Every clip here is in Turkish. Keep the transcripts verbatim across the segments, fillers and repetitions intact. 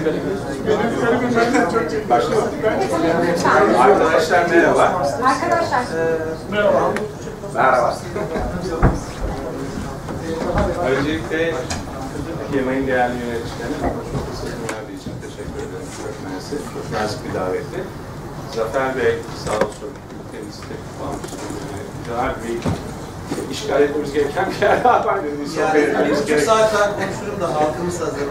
Arkadaşlar merhaba. Arkadaşlar. Merhaba. Merhaba. Öncelikle Yemeğin değerli yöneticilerine çok fırsatını verdiği için teşekkür ederim. Çok mersi, çok nazik bir davetti. Zafer Bey sağ olsun ülkemizi teklif almıştı. Güzel bir işgal etmemiz gereken bir yer daha var dedim. Yani bir buçuk saat daha konuşurum da halkımız hazır.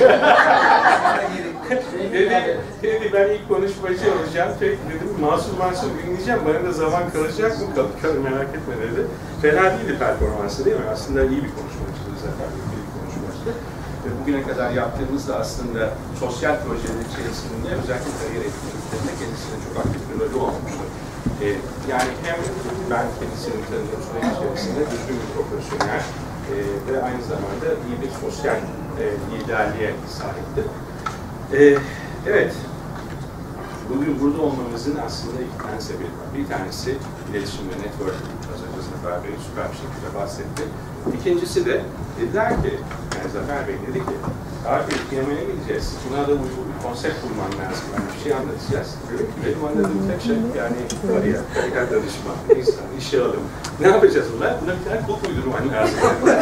dedi, dedi ben ilk konuşmacı olacağım. Peki dedim masum masum dinleyeceğim. Bana da zaman kalacak mı? Kalır kalır merak etme dedi. Fena değildi performansı değil mi? Aslında iyi bir konuşmacıydı Zafer Bey. İyi bir konuşmacıydı. Ve bugüne kadar yaptığımız da aslında sosyal projeler içerisinde özellikle kariyer etkinliklerinde kendisine çok aktif bir rolü olmuştur. Ee, yani hem ben kendisini tanıdığım süreç içerisinde düzgün bir profesyonel e, ve aynı zamanda iyi bir sosyal e, liderliğe sahiptir. Ee, evet, bugün burada olmamızın aslında iki tane sebebi var. Bir tanesi iletişim ve networking. Az önce Zafer Bey süper bir şekilde bahsetti. İkincisi de dediler ki, yani Zafer Bey dedi ki, abi Yemen'e gideceğiz. Buna da uygun bir konsept bulman lazım. Yani bir şey anlatacağız. Dedim ki benim anladığım tek şey yani kariyer, kariyer danışman, insan, işe alım. Ne yapacağız bunlar? Buna bir tane kulp uydurman lazım.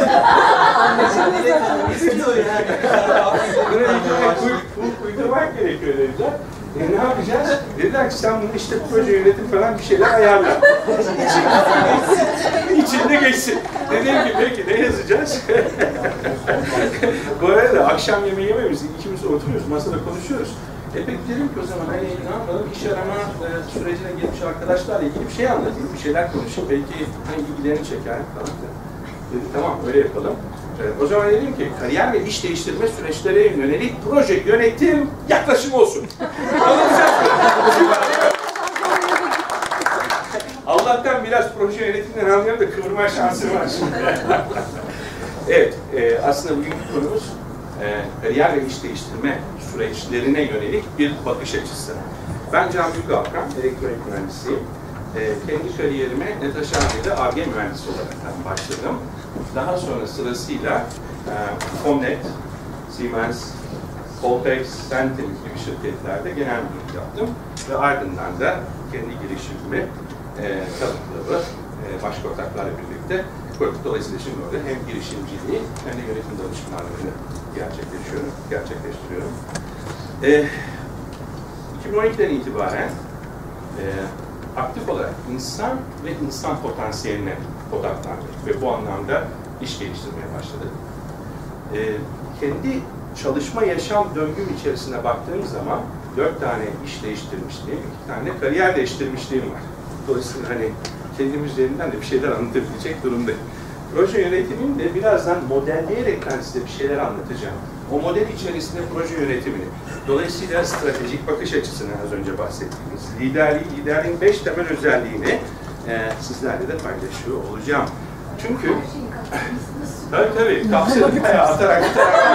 Buna bir tane kulp uydurmak gerekiyor dediler. E, ne yapacağız? Dediler ki sen bunu işte proje yönetim falan bir şeyler ayarla. İçinde geçsin. Dediğim gibi peki ne yazacağız? Bu arada akşam yemeği yemeyiz. İkimiz oturuyoruz, masada konuşuyoruz. E peki dedim ki o zaman hani ne yapalım? İş arama e, sürecine gelmiş arkadaşlarla ilgili bir şey anlatayım, bir şeyler konuşayım. Belki hani ilgilerini çeker falan. Dedim tamam öyle yapalım. E, o zaman dedim ki kariyer ve iş değiştirme süreçlere yönelik proje yönetim yaklaşım olsun. Allah'tan biraz proje yönetimden anlıyorum da kıvırma şansı var şimdi. Evet, e, aslında bugünkü konumuz e, kariyer ve iş değiştirme süreçlerine yönelik bir bakış açısı. Ben Can Büyükalkan, elektronik mühendisiyim. E, kendi kariyerime Netaşhane'de Ar-Ge mühendisi olarak başladım. Daha sonra sırasıyla e, Comnet, Siemens, Coltex, Centim gibi şirketlerde genel müdürlük yaptım. Ve ardından da kendi girişimimi e, Kadın Club'ı e, başka ortaklarla birlikte kurduk. Dolayısıyla şimdi orada hem girişimciliği hem de yönetim danışmanlığını gerçekleştiriyorum. gerçekleştiriyorum. E, iki bin on ikiden itibaren e, aktif olarak insan ve insan potansiyeline odaklandık ve bu anlamda iş geliştirmeye başladık. E, kendi çalışma yaşam döngüm içerisine baktığım zaman dört tane iş değiştirmişliğim, iki tane kariyer değiştirmişliğim var. Dolayısıyla hani kendim üzerinden de bir şeyler anlatabilecek durumdayım. Proje yönetimini de birazdan modelleyerek ben size bir şeyler anlatacağım. O model içerisinde proje yönetimini, dolayısıyla stratejik bakış açısını az önce bahsettiğimiz, liderliği, liderliğin beş temel özelliğini e, sizlerle de paylaşıyor olacağım. Çünkü tabii tabii kapsayalım ayağı atarak atarak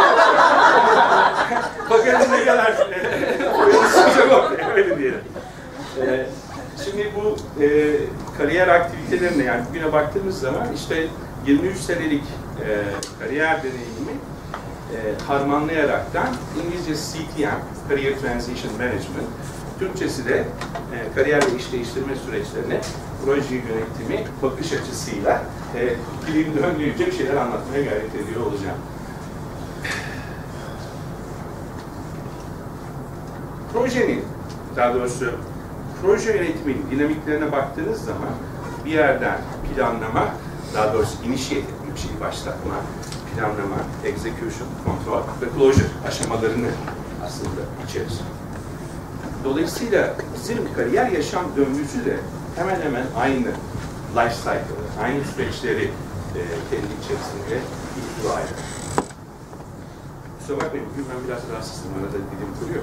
bakalım ne kadar oyunsuzca bakıyor, öyle diyelim. E, şimdi bu e, kariyer aktivitelerine yani bugüne baktığımız zaman işte yirmi üç senelik e, kariyer deneyimi e, harmanlayaraktan İngilizce C T M, Career Transition Management, Türkçesi de e, kariyer ve iş değiştirme süreçlerine proje yönetimi bakış açısıyla e, dilim döndüğünce bir şeyler anlatmaya gayret ediyor olacağım. Projenin, daha doğrusu proje yönetiminin dinamiklerine baktığınız zaman bir yerden planlama, daha doğrusu initiative bir şeyi başlatma, planlama, execution, kontrol ve closure aşamalarını aslında içerir. Dolayısıyla bizim kariyer yaşam döngüsü de hemen hemen aynı life cycle, aynı süreçleri e, kendi içerisinde ihtiva eder. Kusura bakmayın, bugün ben biraz rahatsızım, arada dilim kuruyor.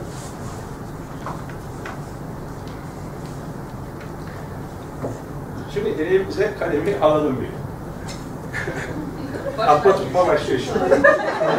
Şimdi elimize kalemi alalım bir. Atma tutma başlıyor şimdi.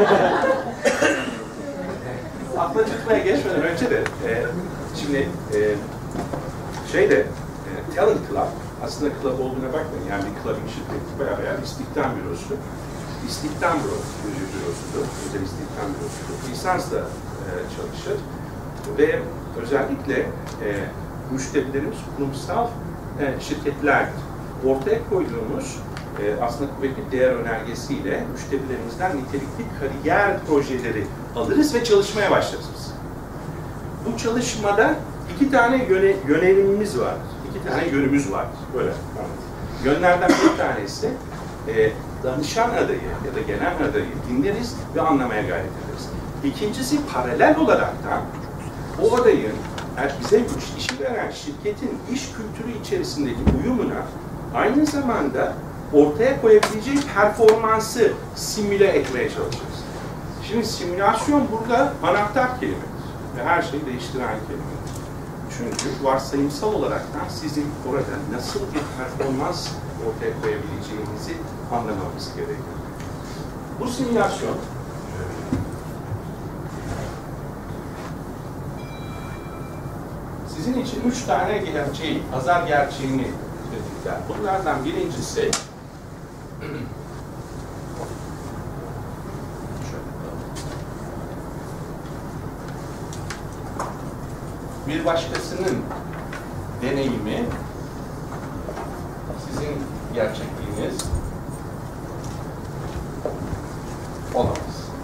Atma tutmaya geçmeden önce de e, şimdi e, şeyde e, Talent Club, aslında club olduğuna bakmayın, yani bir clubbing şirketi bayağı bayağı istihdam bürosu. istihdam bürosudur, özel istihdam bürosudur. Lisansla e, çalışır ve özellikle e, müşterilerimiz kurumsal e, şirketlerdir. Ortaya koyduğumuz e, aslında kuvvetli değer önergesiyle müşterilerimizden nitelikli kariyer projeleri alırız ve çalışmaya başlarız. Bu çalışmada iki tane yöne, yönelimimiz var. İki tane yönümüz var. Böyle. Yönlerden bir tanesi e, danışan adayı ya da genel adayı dinleriz ve anlamaya gayret ederiz. İkincisi paralel olarak da o adayın yani bize işi veren şirketin iş kültürü içerisindeki uyumuna aynı zamanda ortaya koyabileceği performansı simüle etmeye çalışırız. Şimdi simülasyon burada anahtar kelimedir ve her şeyi değiştiren kelimedir. Çünkü varsayımsal olaraktan sizin orada nasıl bir performans ortaya koyabileceğinizi anlamamız gerekiyor. Bu simülasyon sizin için üç tane gerçeği, pazar gerçeğini tetikler. Bunlardan birincisi bir başkasının deneyimi sizin gerçekliğiniz olamaz.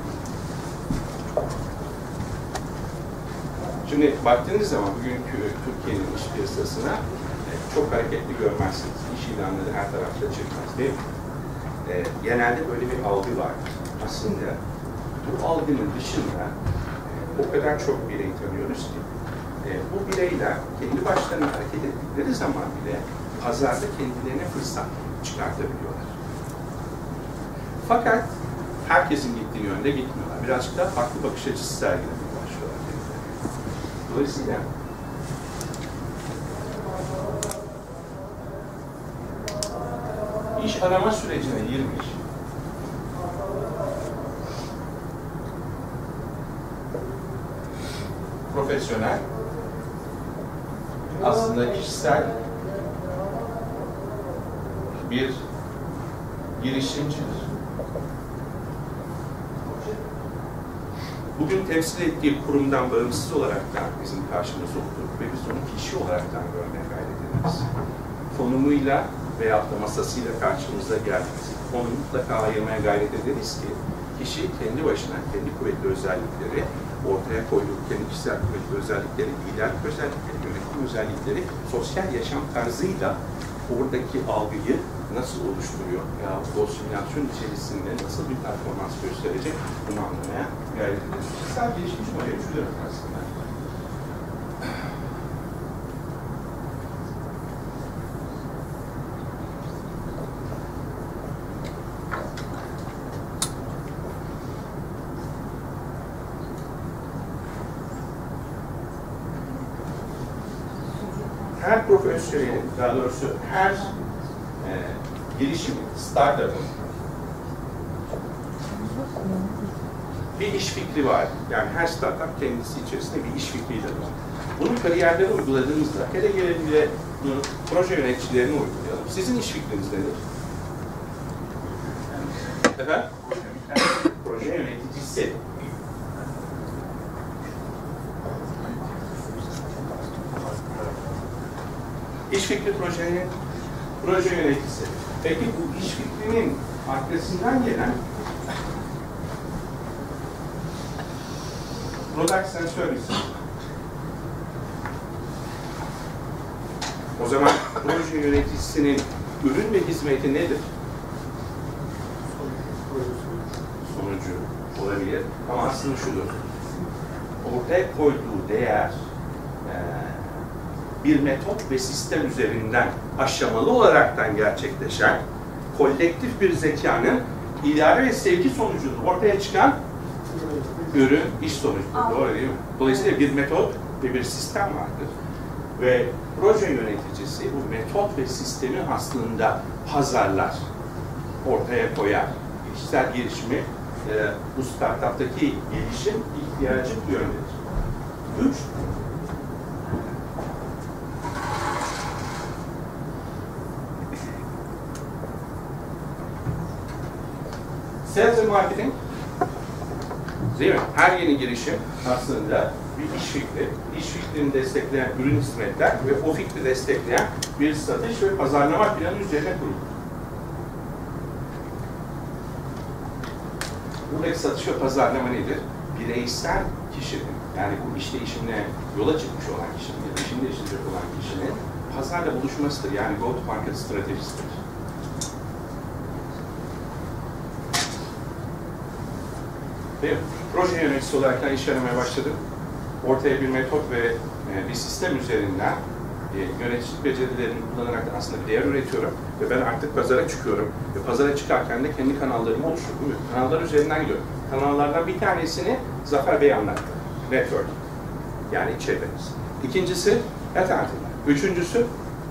Şimdi baktığınız zaman bugünkü Türkiye'nin iş piyasasına çok hareketli görmezsiniz. İş ilanları her tarafta çıkmaz değil mi? E, genelde böyle bir algı var. Aslında bu algının dışında e, o kadar çok birey tanıyoruz ki e, bu bireyler kendi başlarına hareket ettikleri zaman bile pazarda kendilerine fırsat çıkartabiliyorlar. Fakat herkesin gittiği yönde gitmiyorlar. Birazcık daha farklı bakış açısı sergilemeye başlıyorlar kendilerine. Dolayısıyla iş arama sürecine girmiş profesyonel aslında kişisel bir girişimcidir. Bugün temsil ettiği kurumdan bağımsız olaraktan bizim karşımıza oturup ve biz onu kişi olaraktan görmeye gayret ederiz. Konumuyla veyahut da masasıyla karşımıza geldiğimiz onu mutlaka ayırmaya gayret ederiz ki kişi kendi başına, kendi kuvvetli özellikleri, ortaya koyduğu kendi kişisel kuvvetli özellikleri, liderlik özellikleri, yönetim özellikleri, sosyal yaşam tarzıyla oradaki algıyı nasıl oluşturuyor ya o simülasyon içerisinde nasıl bir performans gösterecek bunu anlamaya gayret ederiz. Kişisel gelişmiş modeli şu demek aslında. Her profesyonelin, daha doğrusu her e, girişimin, startup'ın bir iş fikri var. Yani her startup kendisi içerisinde bir iş fikriyle var. Bunun kariyerleri uyguladığımızda, hele gelebilir bunu proje yöneticilerini uygulayalım. Sizin iş fikriniz nedir? Efendim? Proje yöneticisi. İş fikri projenin proje yöneticisi. Peki bu iş fikrinin arkasından gelen Product and Service. O zaman proje yöneticisinin ürün ve hizmeti nedir? Sonucu olabilir. Ama aslında şudur. Ortaya koyduğu değer bir metot ve sistem üzerinden aşamalı olaraktan gerçekleşen kolektif bir zekanın idare ve sevgi sonucunda ortaya çıkan ürün, iş sonucudur. Doğru değil mi? Dolayısıyla bir metot ve bir sistem vardır. Ve proje yöneticisi bu metot ve sistemi aslında pazarlar, ortaya koyar. Kişisel gelişimi, e, bu startup'taki gelişim ihtiyacı bu yöndedir. Üç, Sales ve marketing, değil mi? Her yeni girişim aslında bir iş fikri, iş fikrini destekleyen ürün hizmetler ve o fikri destekleyen bir satış ve pazarlama planı üzerine kurulur. Buradaki satış ve pazarlama nedir? Bireysel kişinin, yani bu iş değişimine yola çıkmış olan kişinin, ya da işini değiştirecek olan kişinin pazarla buluşmasıdır. Yani go to market stratejisidir. Ve proje yöneticisi olarak da iş aramaya başladım. Ortaya bir metot ve e, bir sistem üzerinden e, yöneticilik becerilerini kullanarak da aslında bir değer üretiyorum. Ve ben artık pazara çıkıyorum. Ve pazara çıkarken de kendi kanallarımı oluşturdum. Kanallar üzerinden gidiyorum. Kanallardan bir tanesini Zafer Bey anlattı. Network. Yani çevreniz. İkincisi, headhunting. Üçüncüsü,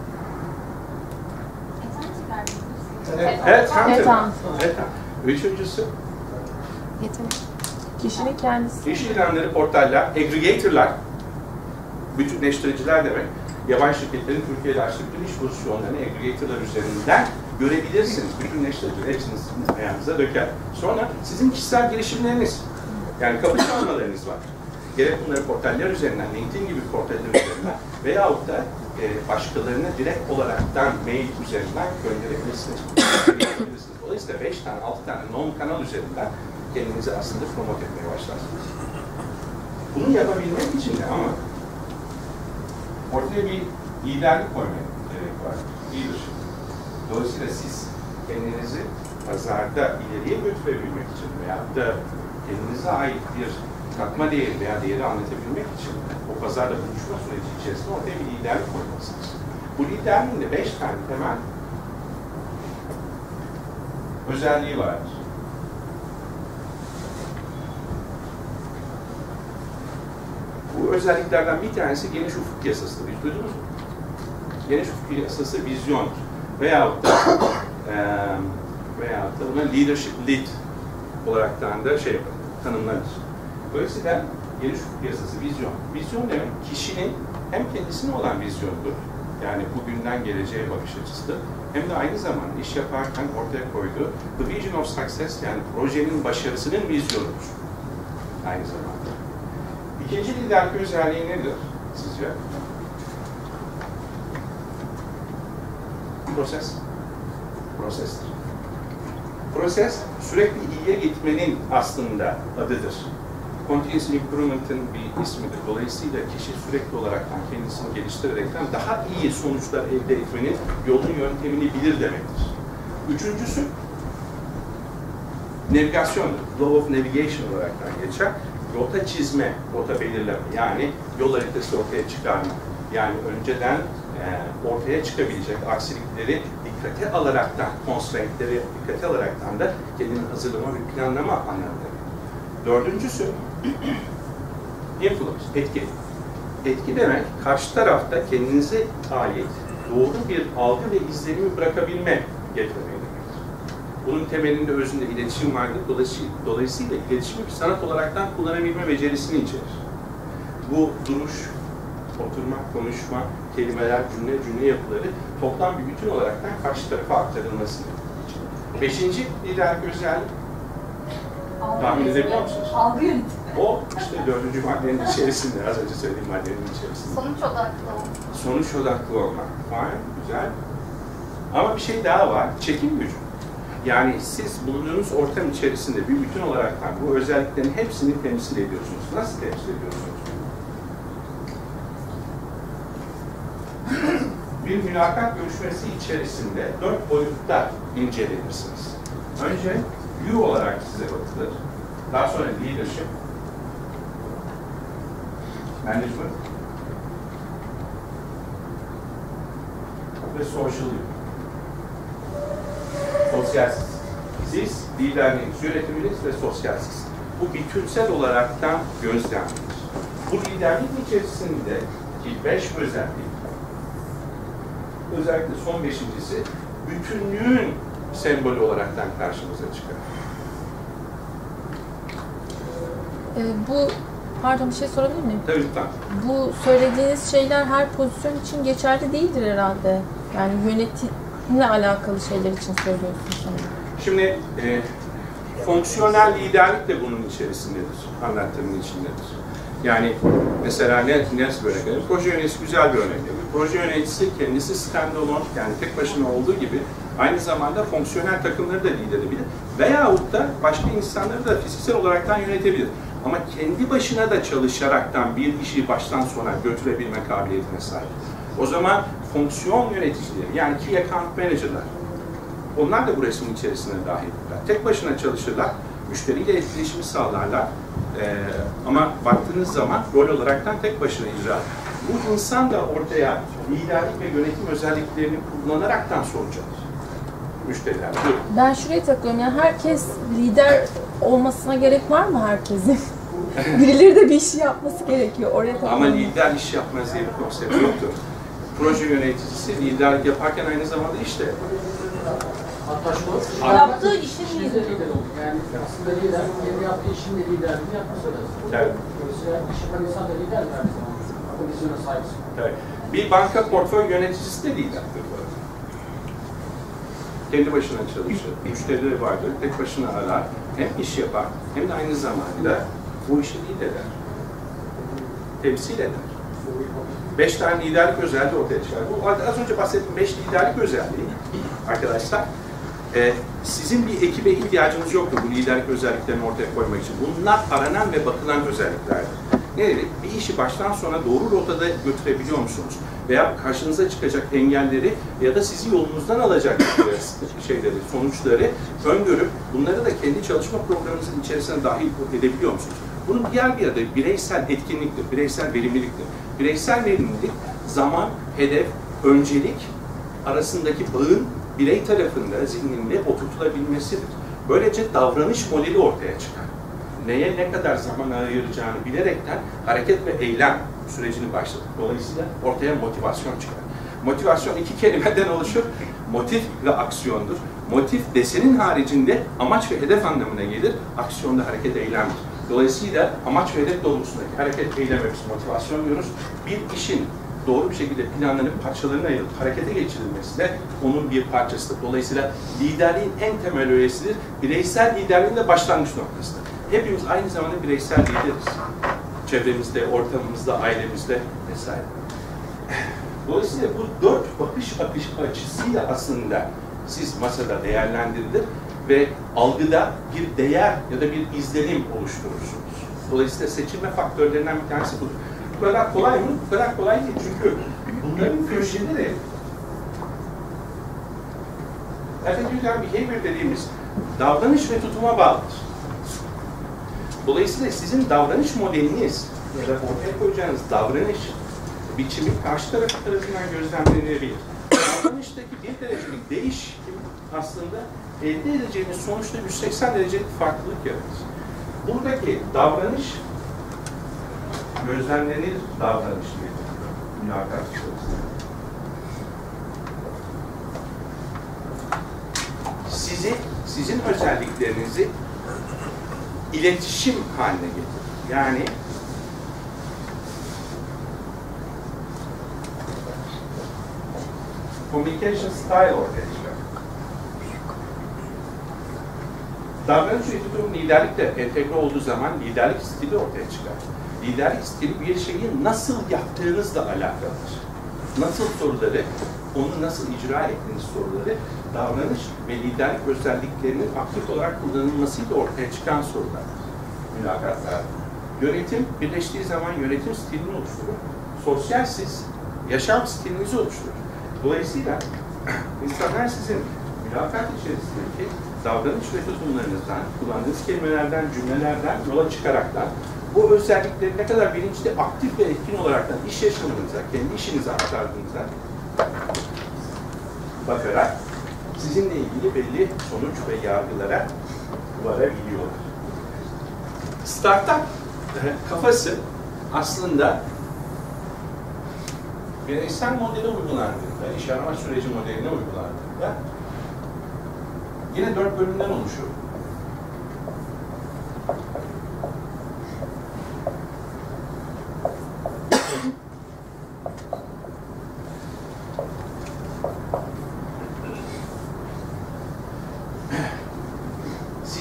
headhunting. Üçüncüsü, yetenek. Kişinin kendisi. İş ilanları, portaller, aggregatorlar, bütünleştiriciler demek. Yabancı şirketlerin Türkiye'de açtığı bütün iş pozisyonlarını aggregatorlar üzerinden görebilirsiniz. Bütünleştiriciler hepsini sizin ayağınıza döker. Sonra sizin kişisel girişimleriniz, yani kapı çalmalarınız var. Gerek bunları portaller üzerinden, LinkedIn gibi portaller üzerinden veyahut da e, başkalarına direkt olaraktan mail üzerinden gönderebilirsiniz. Dolayısıyla beş tane, altı tane non kanal üzerinden kendinizi aslında promote etmeye başlarsınız. Bunu yapabilmek için de ama ortaya bir liderlik koymaya gerek var. Leadership. Dolayısıyla siz kendinizi pazarda ileriye götürebilmek için veyahut da kendinize ait bir katma değeri veya değeri anlatabilmek için o pazarda buluşma süreci içerisinde ortaya bir liderlik koymalısınız. Bu liderliğin de beş tane temel özelliği vardır. Bu özelliklerden bir tanesi geniş ufuk yasasıdır. Hiç duydunuz mu? Geniş ufuk yasası vizyondur. Veyahut da e, veyahut da buna leadership lead olaraktan da şey yapar, tanımlanır. Dolayısıyla geniş ufuk yasası vizyon. Vizyon demek kişinin hem kendisine olan vizyonudur. Yani bugünden geleceğe bakış açısıdır. Hem de aynı zamanda iş yaparken ortaya koyduğu the vision of success, yani projenin başarısının vizyonudur. Aynı zamanda. İkinci liderlik özelliği nedir sizce? Proses. Prosestir. Proses, sürekli iyiye gitmenin aslında adıdır. Continuous Improvement'ın bir ismidir. Dolayısıyla kişi sürekli olaraktan kendisini geliştirerekten daha iyi sonuçlar elde etmenin yolunu, yöntemini bilir demektir. Üçüncüsü, navigasyondur. Law of Navigation olaraktan geçer. Rota çizme, rota belirleme, yani yol haritası ortaya çıkarma. Yani önceden e, ortaya çıkabilecek aksilikleri dikkate alaraktan, constraintleri dikkate alaraktan da kendini hazırlama ve planlama anlamında. Dördüncüsü, influence, etki. Etki demek, karşı tarafta kendinize ait doğru bir algı ve izlenimi bırakabilme getirmeyi demektir. Bunun temelinde, özünde iletişim vardır. Dolayısıyla, dolayısıyla iletişimi bir sanat olaraktan kullanabilme becerisini içerir. Bu duruş, oturma, konuşma, kelimeler, cümle, cümle yapıları toplam bir bütün olaraktan karşı tarafa aktarılmasını içerir. Beşinci liderlik özellik, tahmin edebiliyor musunuz? Algı yönetimi. O işte dördüncü maddenin içerisinde, az önce söylediğim maddenin içerisinde. Sonuç odaklı olmak. Sonuç odaklı olmak. Var, güzel. Ama bir şey daha var, çekim gücü. Yani siz bulunduğunuz ortam içerisinde bir bütün olaraktan bu özelliklerin hepsini temsil ediyorsunuz. Nasıl temsil ediyorsunuz? Bir mülakat görüşmesi içerisinde dört boyutta incelenirsiniz. Önce you olarak size bakılır. Daha sonra leadership, management ve social you. Sosyalsiz. Siz, liderliğiniz, yönetiminiz ve sosyalsiz. Bu bütünsel olaraktan gözlemlenir. Bu liderliğin içerisinde ki beş özellik, özellikle son beşincisi, bütünlüğün sembolü olaraktan karşımıza çıkar. Ee, bu, pardon bir şey sorabilir miyim? Tabii lütfen. Bu söylediğiniz şeyler her pozisyon için geçerli değildir herhalde. Yani yönetimle alakalı şeyler için söylüyorsunuz sanırım. Şimdi e, Fonksiyonel liderlik de bunun içerisindedir, anlattığımın içindedir. Yani mesela ne, nasıl böyle gelir? Proje yöneticisi güzel bir örnek. Bir proje yöneticisi kendisi standalone, yani tek başına olduğu gibi aynı zamanda fonksiyonel takımları da lider edebilir. Veyahut da başka insanları da fiziksel olaraktan yönetebilir. Ama kendi başına da çalışaraktan bir işi baştan sona götürebilme kabiliyetine sahip. O zaman fonksiyon yöneticileri, yani key account manager'lar, onlar da bu resmin içerisine dahildirler. Tek başına çalışırlar, müşteriyle etkileşimi sağlarlar. Ee, ama baktığınız zaman rol olaraktan tek başına icra. Bu insan da ortaya liderlik ve yönetim özelliklerini kullanaraktan sonuç alır. Müşteriler. Ben şuraya takılıyorum. Yani herkes lider olmasına gerek var mı herkesin? Birileri de bir işi yapması gerekiyor. Oraya Ama lider iş yapmaz diye bir konsept yoktur. Proje yöneticisi liderlik yaparken aynı zamanda işte Hatta şu yaptığı işin lideri. Yani aslında lider, kendi yaptığı işin de liderliğini yapması lazım. Evet. Dolayısıyla iş yapan insan da lider mi her zaman? Pozisyona sahipsin. Evet. Bir banka portföy yöneticisi de liderdir bu arada. Kendi başına çalışır, müşterileri vardır, tek başına arar, hem iş yapar, hem de aynı zamanda bu işi lider eder. Temsil eder. Beş tane liderlik özelliği ortaya çıkar. Bu az önce bahsettiğim beş liderlik özelliği arkadaşlar, e, sizin bir ekibe ihtiyacınız yoktur bu liderlik özelliklerini ortaya koymak için. Bunlar aranan ve bakılan özelliklerdir. Ne dedik? Bir işi baştan sona doğru rotada götürebiliyor musunuz? Veya karşınıza çıkacak engelleri ya da sizi yolunuzdan alacak şeyleri, sonuçları öngörüp bunları da kendi çalışma programınızın içerisine dahil edebiliyor musunuz? Bunun diğer bir adı bireysel etkinliktir, bireysel verimliliktir. Bireysel verimlilik, zaman, hedef, öncelik arasındaki bağın birey tarafında zihninde oturtulabilmesidir. Böylece davranış modeli ortaya çıkar. Neye ne kadar zaman ayıracağını bilerekten hareket ve eylem sürecini başlatır. Dolayısıyla ortaya motivasyon çıkar. Motivasyon iki kelimeden oluşur. Motif ve aksiyondur. Motif desenin haricinde amaç ve hedef anlamına gelir. Aksiyonda hareket eylemdir. Dolayısıyla amaç ve hedef doğrultusundaki hareket eyleme biz motivasyon diyoruz. Bir işin doğru bir şekilde planlanıp parçalarına ayrılıp harekete geçirilmesi de onun bir parçasıdır. Dolayısıyla liderliğin en temel öğesidir. Bireysel liderliğin de başlangıç noktasıdır. Hepimiz aynı zamanda bireysel lideriz. Çevremizde, ortamımızda, ailemizde vesaire. Dolayısıyla bu dört bakış akış açısıyla aslında siz masada değerlendirilir ve algıda bir değer ya da bir izlenim oluşturursunuz. Dolayısıyla seçilme faktörlerinden bir tanesi budur. Bu kadar kolay mı? Bu kadar kolay değil. Çünkü bunların köşeleri attitudinal behavior dediğimiz davranış ve tutuma bağlıdır. Dolayısıyla sizin davranış modeliniz ya da ortaya koyacağınız davranış biçimi karşı taraf tarafından gözlemlenebilir. Davranıştaki bir derecelik değişim aslında elde edeceğiniz sonuçta yüz seksen derecelik farklılık yaratır. Buradaki davranış gözlemlenir davranış diye mülakat içerisinde. Sizi, sizin özelliklerinizi iletişim haline getirir. Yani communication style ortaya çıkar. Davranış ve tutum liderlikle entegre olduğu zaman liderlik stili ortaya çıkar. Liderlik stili bir şeyi nasıl yaptığınızla alakalıdır. Nasıl soruları, onu nasıl icra ettiğiniz soruları, davranış ve liderlik özelliklerinin aktif olarak kullanılmasıyla ortaya çıkan sorulardır. Mülakatlar. Yönetim birleştiği zaman yönetim stilini oluşturur. Sosyal siz, yaşam stilinizi oluşturur. Dolayısıyla insanlar sizin mülakat içerisindeki davranış ve tutumlarınızdan, kullandığınız kelimelerden, cümlelerden yola çıkaraktan bu özellikleri ne kadar bilinçli, aktif ve etkin olaraktan iş yaşamınıza, kendi işinize aktardığınızda bakarak sizinle ilgili belli sonuç ve yargılara varabiliyorlar. Startup kafası aslında bireysel modele uygulandığında, iş arama süreci modeline uygulandığında yine dört bölümden oluşuyor.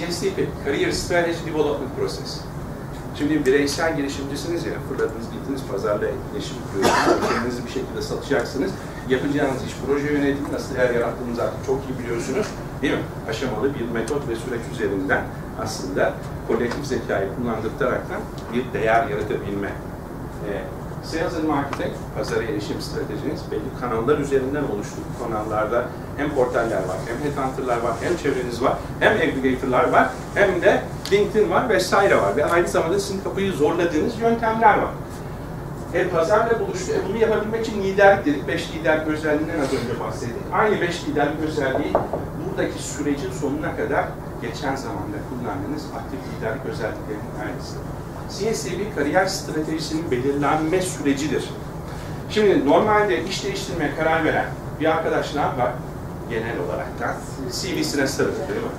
C S D P, Career Strategy Development Process. Şimdi bireysel girişimcisiniz ya, fırladınız gittiniz pazarla etkileşim kuruyorsunuz, kendinizi bir şekilde satacaksınız. Yapacağınız iş proje yönetimi, nasıl değer yarattığınızı artık çok iyi biliyorsunuz. Değil mi? Aşamalı bir metot ve süreç üzerinden aslında kolektif zekayı kullandırtaraktan bir değer yaratabilme. Ee, Sales and Marketing, pazara erişim stratejiniz belli kanallar üzerinden oluştu. Bu kanallarda hem portaller var, hem headhunter'lar var, hem çevreniz var, hem aggregator'lar var, hem de LinkedIn var vesaire var. Ve aynı zamanda sizin kapıyı zorladığınız yöntemler var. E, pazarla buluştu. E, bunu yapabilmek için liderlik dedik. Beş liderlik özelliğinden az önce bahsettik. Aynı beş liderlik özelliği buradaki sürecin sonuna kadar geçen zamanda kullandığınız aktif liderlik özelliklerinin aynısı. C S D P kariyer stratejisinin belirlenme sürecidir. Şimdi normalde iş değiştirmeye karar veren bir arkadaş ne yapar? Genel olarak da C V'sine sarılır, değil mi?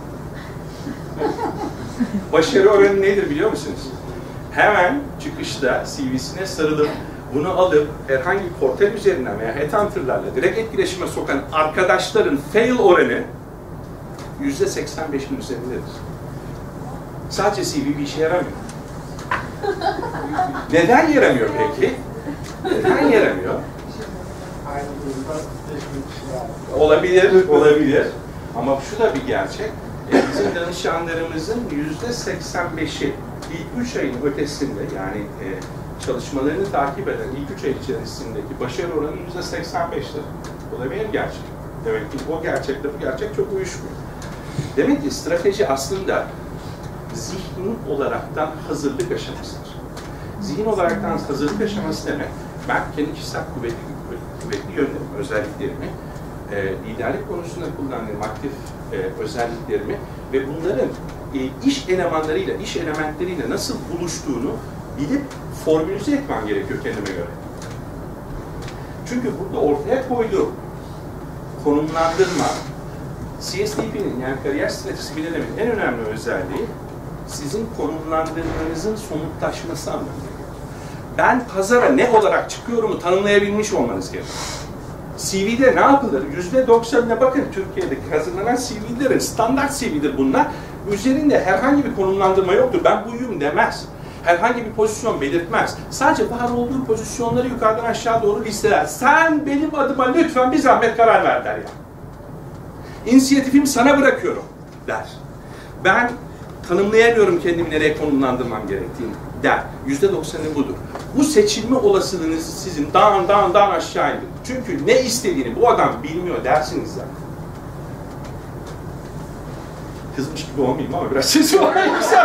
Başarı oranı nedir biliyor musunuz? Hemen çıkışta C V'sine sarılıp bunu alıp herhangi bir portal üzerinden veya headhunter'larla direkt etkileşime sokan arkadaşların fail oranı yüzde seksen beşin üzerindedir. Sadece C V bir işe yaramıyor. Neden yaramıyor peki? Neden yaramıyor? Olabilir, olabilir. Ama şu da bir gerçek. E, bizim danışanlarımızın yüzde seksen beşi ilk üç ayın ötesinde, yani e, çalışmalarını takip eden ilk üç ay içerisindeki başarı oranı yüzde seksen beştir. Bu da benim gerçek. Demek ki o gerçekle bu gerçek çok uyuşmuyor. Demek ki strateji aslında zihin olaraktan hazırlık aşamasıdır. Zihin olaraktan hazırlık aşaması demek, ben kendi kişisel kuvvetli, kuvvetli yönlerimi, özelliklerimi, e, liderlik konusunda kullandığım aktif e, özelliklerimi ve bunların e, iş elemanlarıyla, iş elementleriyle nasıl buluştuğunu bilip formülize etmem gerekiyor kendime göre. Çünkü burada ortaya koyduğum konumlandırma, C S D P'nin yani kariyer stratejisi belirlemenin en önemli özelliği sizin konumlandırmanızın somutlaşması anlamına geliyor. Ben pazara ne olarak çıkıyorumu tanımlayabilmiş olmanız gerekiyor. C V'de ne yapılır? yüzde doksanına bakın Türkiye'deki hazırlanan C V'lerin, standart C V'dir bunlar. Üzerinde herhangi bir konumlandırma yoktur. Ben buyum demez. Herhangi bir pozisyon belirtmez. Sadece var olduğu pozisyonları yukarıdan aşağı doğru listeler. Sen benim adıma lütfen bir zahmet karar ver der ya. İnisiyatifimi sana bırakıyorum der. Ben tanımlayamıyorum kendimi nereye konumlandırmam gerektiğini der. Yüzde doksanı budur. Bu seçilme olasılığınızı sizin dağın dağın dağın aşağı indir. Çünkü ne istediğini bu adam bilmiyor dersiniz zaten. Kızmış gibi olmayayım ama biraz sesi var.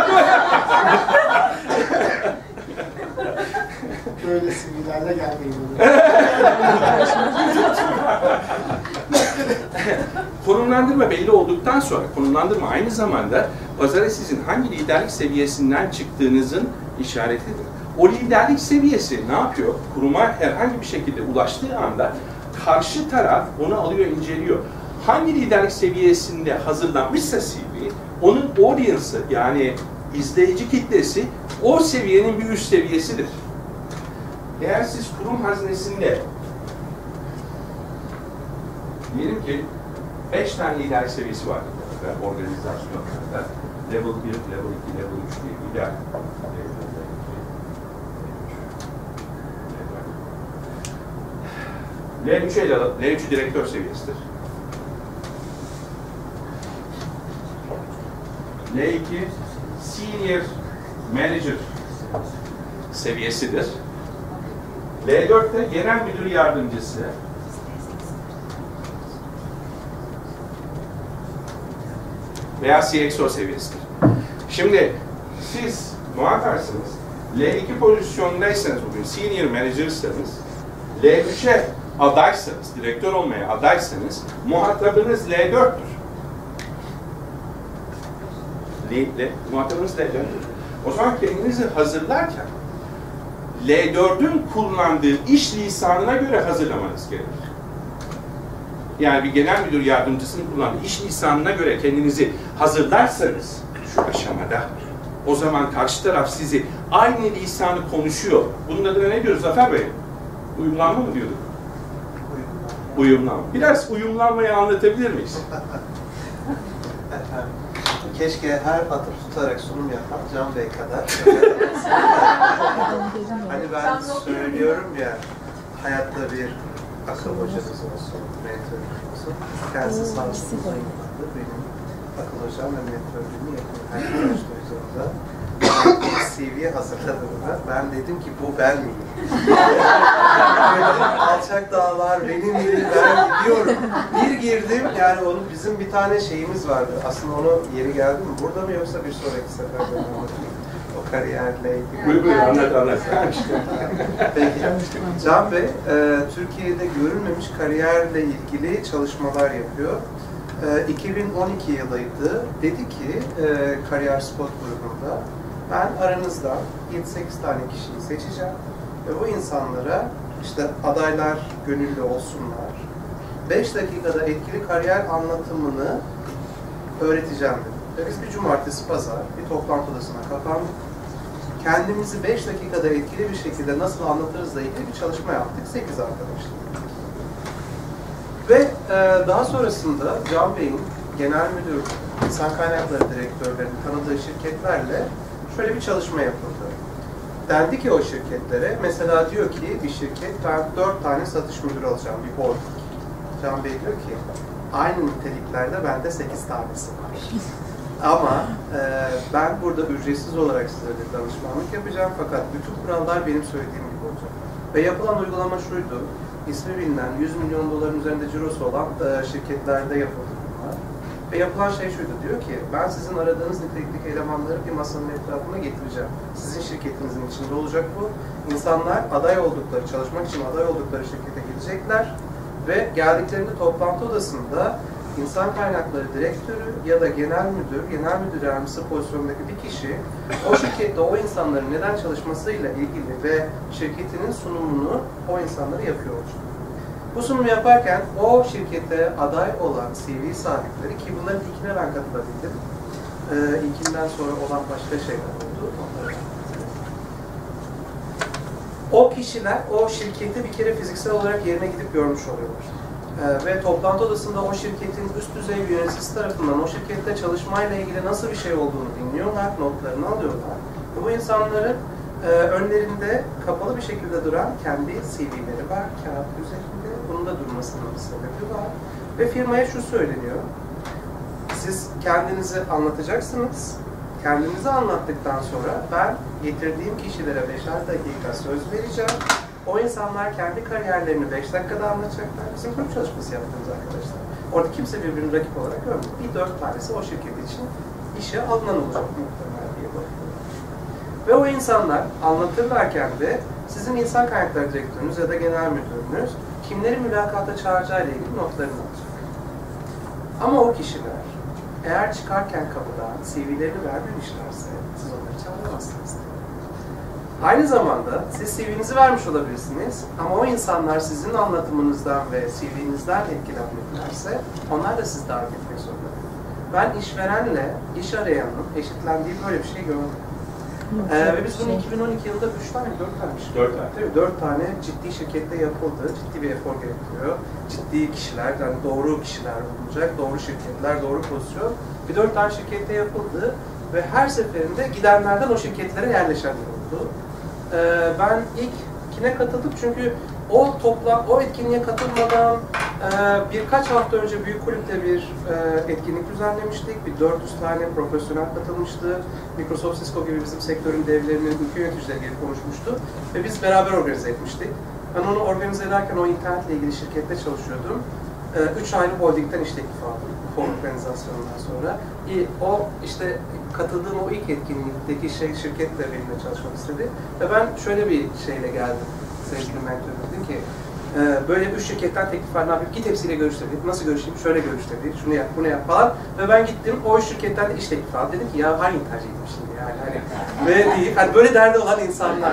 Böyle sivillerle gelmeyin. Konumlandırma belli olduktan sonra, konumlandırma aynı zamanda pazara sizin hangi liderlik seviyesinden çıktığınızın işaretidir. O liderlik seviyesi ne yapıyor? Kuruma herhangi bir şekilde ulaştığı anda karşı taraf onu alıyor, inceliyor. Hangi liderlik seviyesinde hazırlanmışsa C V, onun audience'ı yani izleyici kitlesi o seviyenin bir üst seviyesidir. Eğer siz kurum haznesinde diyelim ki beş tane liderlik seviyesi var organizasyonlarda. Level bir, level iki, level üç diye lider. L üç'e ele alalım. L üç direktör seviyesidir. L iki senior manager seviyesidir. L dört de genel müdür yardımcısı. Veya C X O seviyesidir. Şimdi siz muhatarsınız, L iki pozisyondaysanız bugün senior manager'sanız, L üç'e adaysanız, direktör olmaya adaysanız, muhatabınız L dört'tür. L, L, muhatabınız L dört'tür. O zaman kendinizi hazırlarken, L dört'ün kullandığı iş lisanına göre hazırlamanız gerekir. Yani bir genel müdür yardımcısının kullandığı iş lisanına göre kendinizi hazırlarsanız şu aşamada, o zaman karşı taraf sizi aynı lisanı konuşuyor. Bunun adına ne diyoruz Zafer Bey? Uyumlanma mı diyorduk? Uyumlanma. Biraz uyumlanmayı anlatabilir miyiz? keşke her atıp tutarak sunum yapan Can Bey kadar. Hani ben söylüyorum ya, hayatta bir akıl hocanız olsun, mentörünüz olsun. Kendisi sağ olsun, benim akıl hocam ve mentörlüğümü yapıyor. Her arkadaşlarımda C V hazırladığımda ben dedim ki bu ben miyim? Alçak dağlar benim miyim? Ben gidiyorum. Bir girdim, yani onun bizim bir tane şeyimiz vardı. Aslında onu yeri geldi mi? Burada mı yoksa bir sonraki seferde mi anlatayım? O kariyerle ilgili. Buyur buyur anlat anlat. Peki. Can Bey, e, Türkiye'de görülmemiş kariyerle ilgili çalışmalar yapıyor. E, iki bin on iki yılıydı. Dedi ki e, Kariyer Spot grubunda ben aranızdan yedi sekiz tane kişiyi seçeceğim ve bu insanlara işte adaylar gönüllü olsunlar. beş dakikada etkili kariyer anlatımını öğreteceğim dedi. Ve biz bir cumartesi pazar bir toplantı odasına kapandık. Kendimizi beş dakikada etkili bir şekilde nasıl anlatırızla ilgili bir çalışma yaptık. sekiz arkadaşlar. Ve e, daha sonrasında Can Bey'in genel müdür, insan kaynakları direktörlerinin tanıdığı şirketlerle şöyle bir çalışma yapıldı. Dendi ki o şirketlere, mesela diyor ki bir şirket, ben dört tane satış müdürü alacağım, bir holding. Can Bey diyor ki, aynı niteliklerde bende sekiz tanesi var. Ama e, ben burada ücretsiz olarak size bir danışmanlık yapacağım, fakat bütün kurallar benim söylediğim gibi olacak. Ve yapılan uygulama şuydu, ismi bilinen yüz milyon doların üzerinde cirosu olan e, şirketlerde yapıldı bunlar. Ve yapılan şey şuydu, diyor ki ben sizin aradığınız nitelikteki elemanları bir masanın etrafına getireceğim. Sizin şirketinizin içinde olacak bu. İnsanlar aday oldukları, çalışmak için aday oldukları şirkete gidecekler. Ve geldiklerinde toplantı odasında insan kaynakları direktörü ya da genel müdür, genel müdür yardımcısı pozisyondaki bir kişi o şirkette o insanların neden çalışmasıyla ilgili ve şirketinin sunumunu o insanlara yapıyor olacak. Bu sunumu yaparken o şirkete aday olan C V sahipleri, ki bunların ilkine ben katılabildim. Ee, ilkinden sonra olan başka şeyler oldu. O kişiler o şirketi bir kere fiziksel olarak yerine gidip görmüş oluyorlar. Ee, ve toplantı odasında o şirketin üst düzey bir yöneticisi tarafından o şirkette çalışmayla ilgili nasıl bir şey olduğunu dinliyorlar, notlarını alıyorlar. Ve bu insanların e, önlerinde kapalı bir şekilde duran kendi C V'leri var, kağıt üzerinde. Bunun da durmasının bir sebebi var. Ve firmaya şu söyleniyor, siz kendinizi anlatacaksınız. Kendinizi anlattıktan sonra ben getirdiğim kişilere beşer dakika söz vereceğim. O insanlar kendi kariyerlerini beş dakikada anlatacaklar. Bizim grup çalışması yaptığımız arkadaşlar. Orada kimse birbirini rakip olarak görmüyor. Bir dört tanesi o şirket için işe alınan olacak muhtemelen diye bakıyor. Ve o insanlar anlatırlarken de sizin insan kaynakları direktörünüz ya da genel müdürünüz kimleri mülakata çağıracağı ile ilgili notlarını alacak. Ama o kişiler eğer çıkarken kapıdan C V'lerini vermemişlerse siz onları çağıramazsınız. Aynı zamanda siz C V'nizi vermiş olabilirsiniz ama o insanlar sizin anlatımınızdan ve C V'nizden etkilenmedilerse onlar da sizi davet etmek zorunda. Ben işverenle iş arayanın eşitlendiği böyle bir şey görmedim. Ee, ve biz bunu iki bin on iki yılında üç tane, dört tane Dört tane. Tabii dört tane ciddi şirkette yapıldı. Ciddi bir efor gerektiriyor. Ciddi kişiler, yani doğru kişiler olacak, doğru şirketler, doğru pozisyon. Bir dört tane şirkette yapıldı ve her seferinde gidenlerden o şirketlere yerleşenler oldu. Ee, ben ilk kine katıldım çünkü o toplam, o etkinliğe katılmadan e, birkaç hafta önce Büyük Kulüp'te bir e, etkinlik düzenlemiştik. Bir dört yüz tane profesyonel katılmıştı. Microsoft, Cisco gibi bizim sektörün devlerinin ülke yöneticileri gelip konuşmuştu. Ve biz beraber organize etmiştik. Ben onu organize ederken o internetle ilgili şirkette çalışıyordum. E, üç ayrı holdingden iş teklifi aldım bu organizasyonundan sonra. E, o işte katıldığım o ilk etkinlikteki şey, şirketle benimle çalışmak istedi. Ve ben şöyle bir şeyle geldim. Sevgili mentorum dedim ki, e, böyle üç şirketten teklif var, ne yapayım? Git hepsiyle görüş dedi. Nasıl görüşeyim? Şöyle görüş dedi. Şunu yap, bunu yap falan. Ve ben gittim, o üç şirketten de iş teklifi aldım. Dedim ki, ya hangi tercih edeyim şimdi yani? Hani, böyle değil, hani böyle derdi olan insanlar.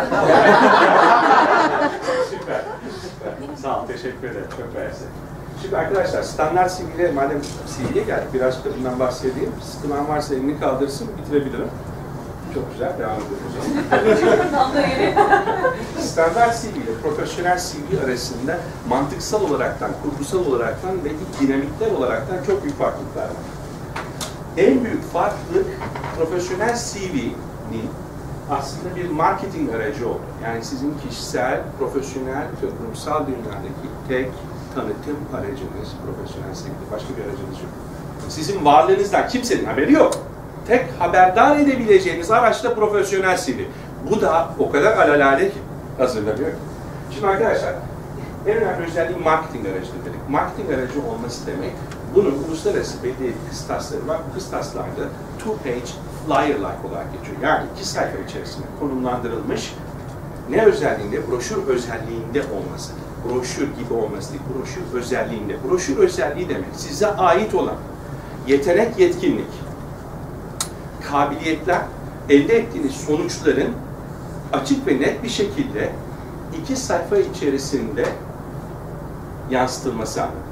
Süper. Süper. Sağ ol, teşekkür ederim. Çok mersi. Şimdi arkadaşlar, standart C V'ye, madem C V'ye geldik, birazcık da bundan bahsedeyim. Sıkılan varsa elini kaldırsın, bitirebilirim. Çok güzel, devam ediyoruz. Standart C V ile profesyonel C V arasında mantıksal olaraktan, kurgusal olaraktan ve dinamikler olaraktan çok büyük farklılıklar var. en büyük farklılık profesyonel C V'nin aslında bir marketing aracı oldu. Yani sizin kişisel, profesyonel ve kurumsal dünyadaki tek tanıtım aracınız profesyonel C V'de. Başka bir aracınız yok. Sizin varlığınızdan kimsenin haberi yok. Tek haberdar edebileceğiniz araç da profesyonel C V. Bu da o kadar alelade ki hazırlanıyor. Şimdi arkadaşlar, en önemli özelliği marketing aracıdır dedik. Marketing aracı olması demek, bunun uluslararası belli kıstasları var. Bu kıstaslarda two-page flyer-like olarak geçiyor. Yani iki sayfa içerisinde konumlandırılmış ne özelliğinde? Broşür özelliğinde olması. Broşür gibi olması değil, broşür özelliğinde. Broşür özelliği demek, size ait olan yetenek, yetkinlik, kabiliyetler, elde ettiğiniz sonuçların açık ve net bir şekilde iki sayfa içerisinde yansıtılması anlamında.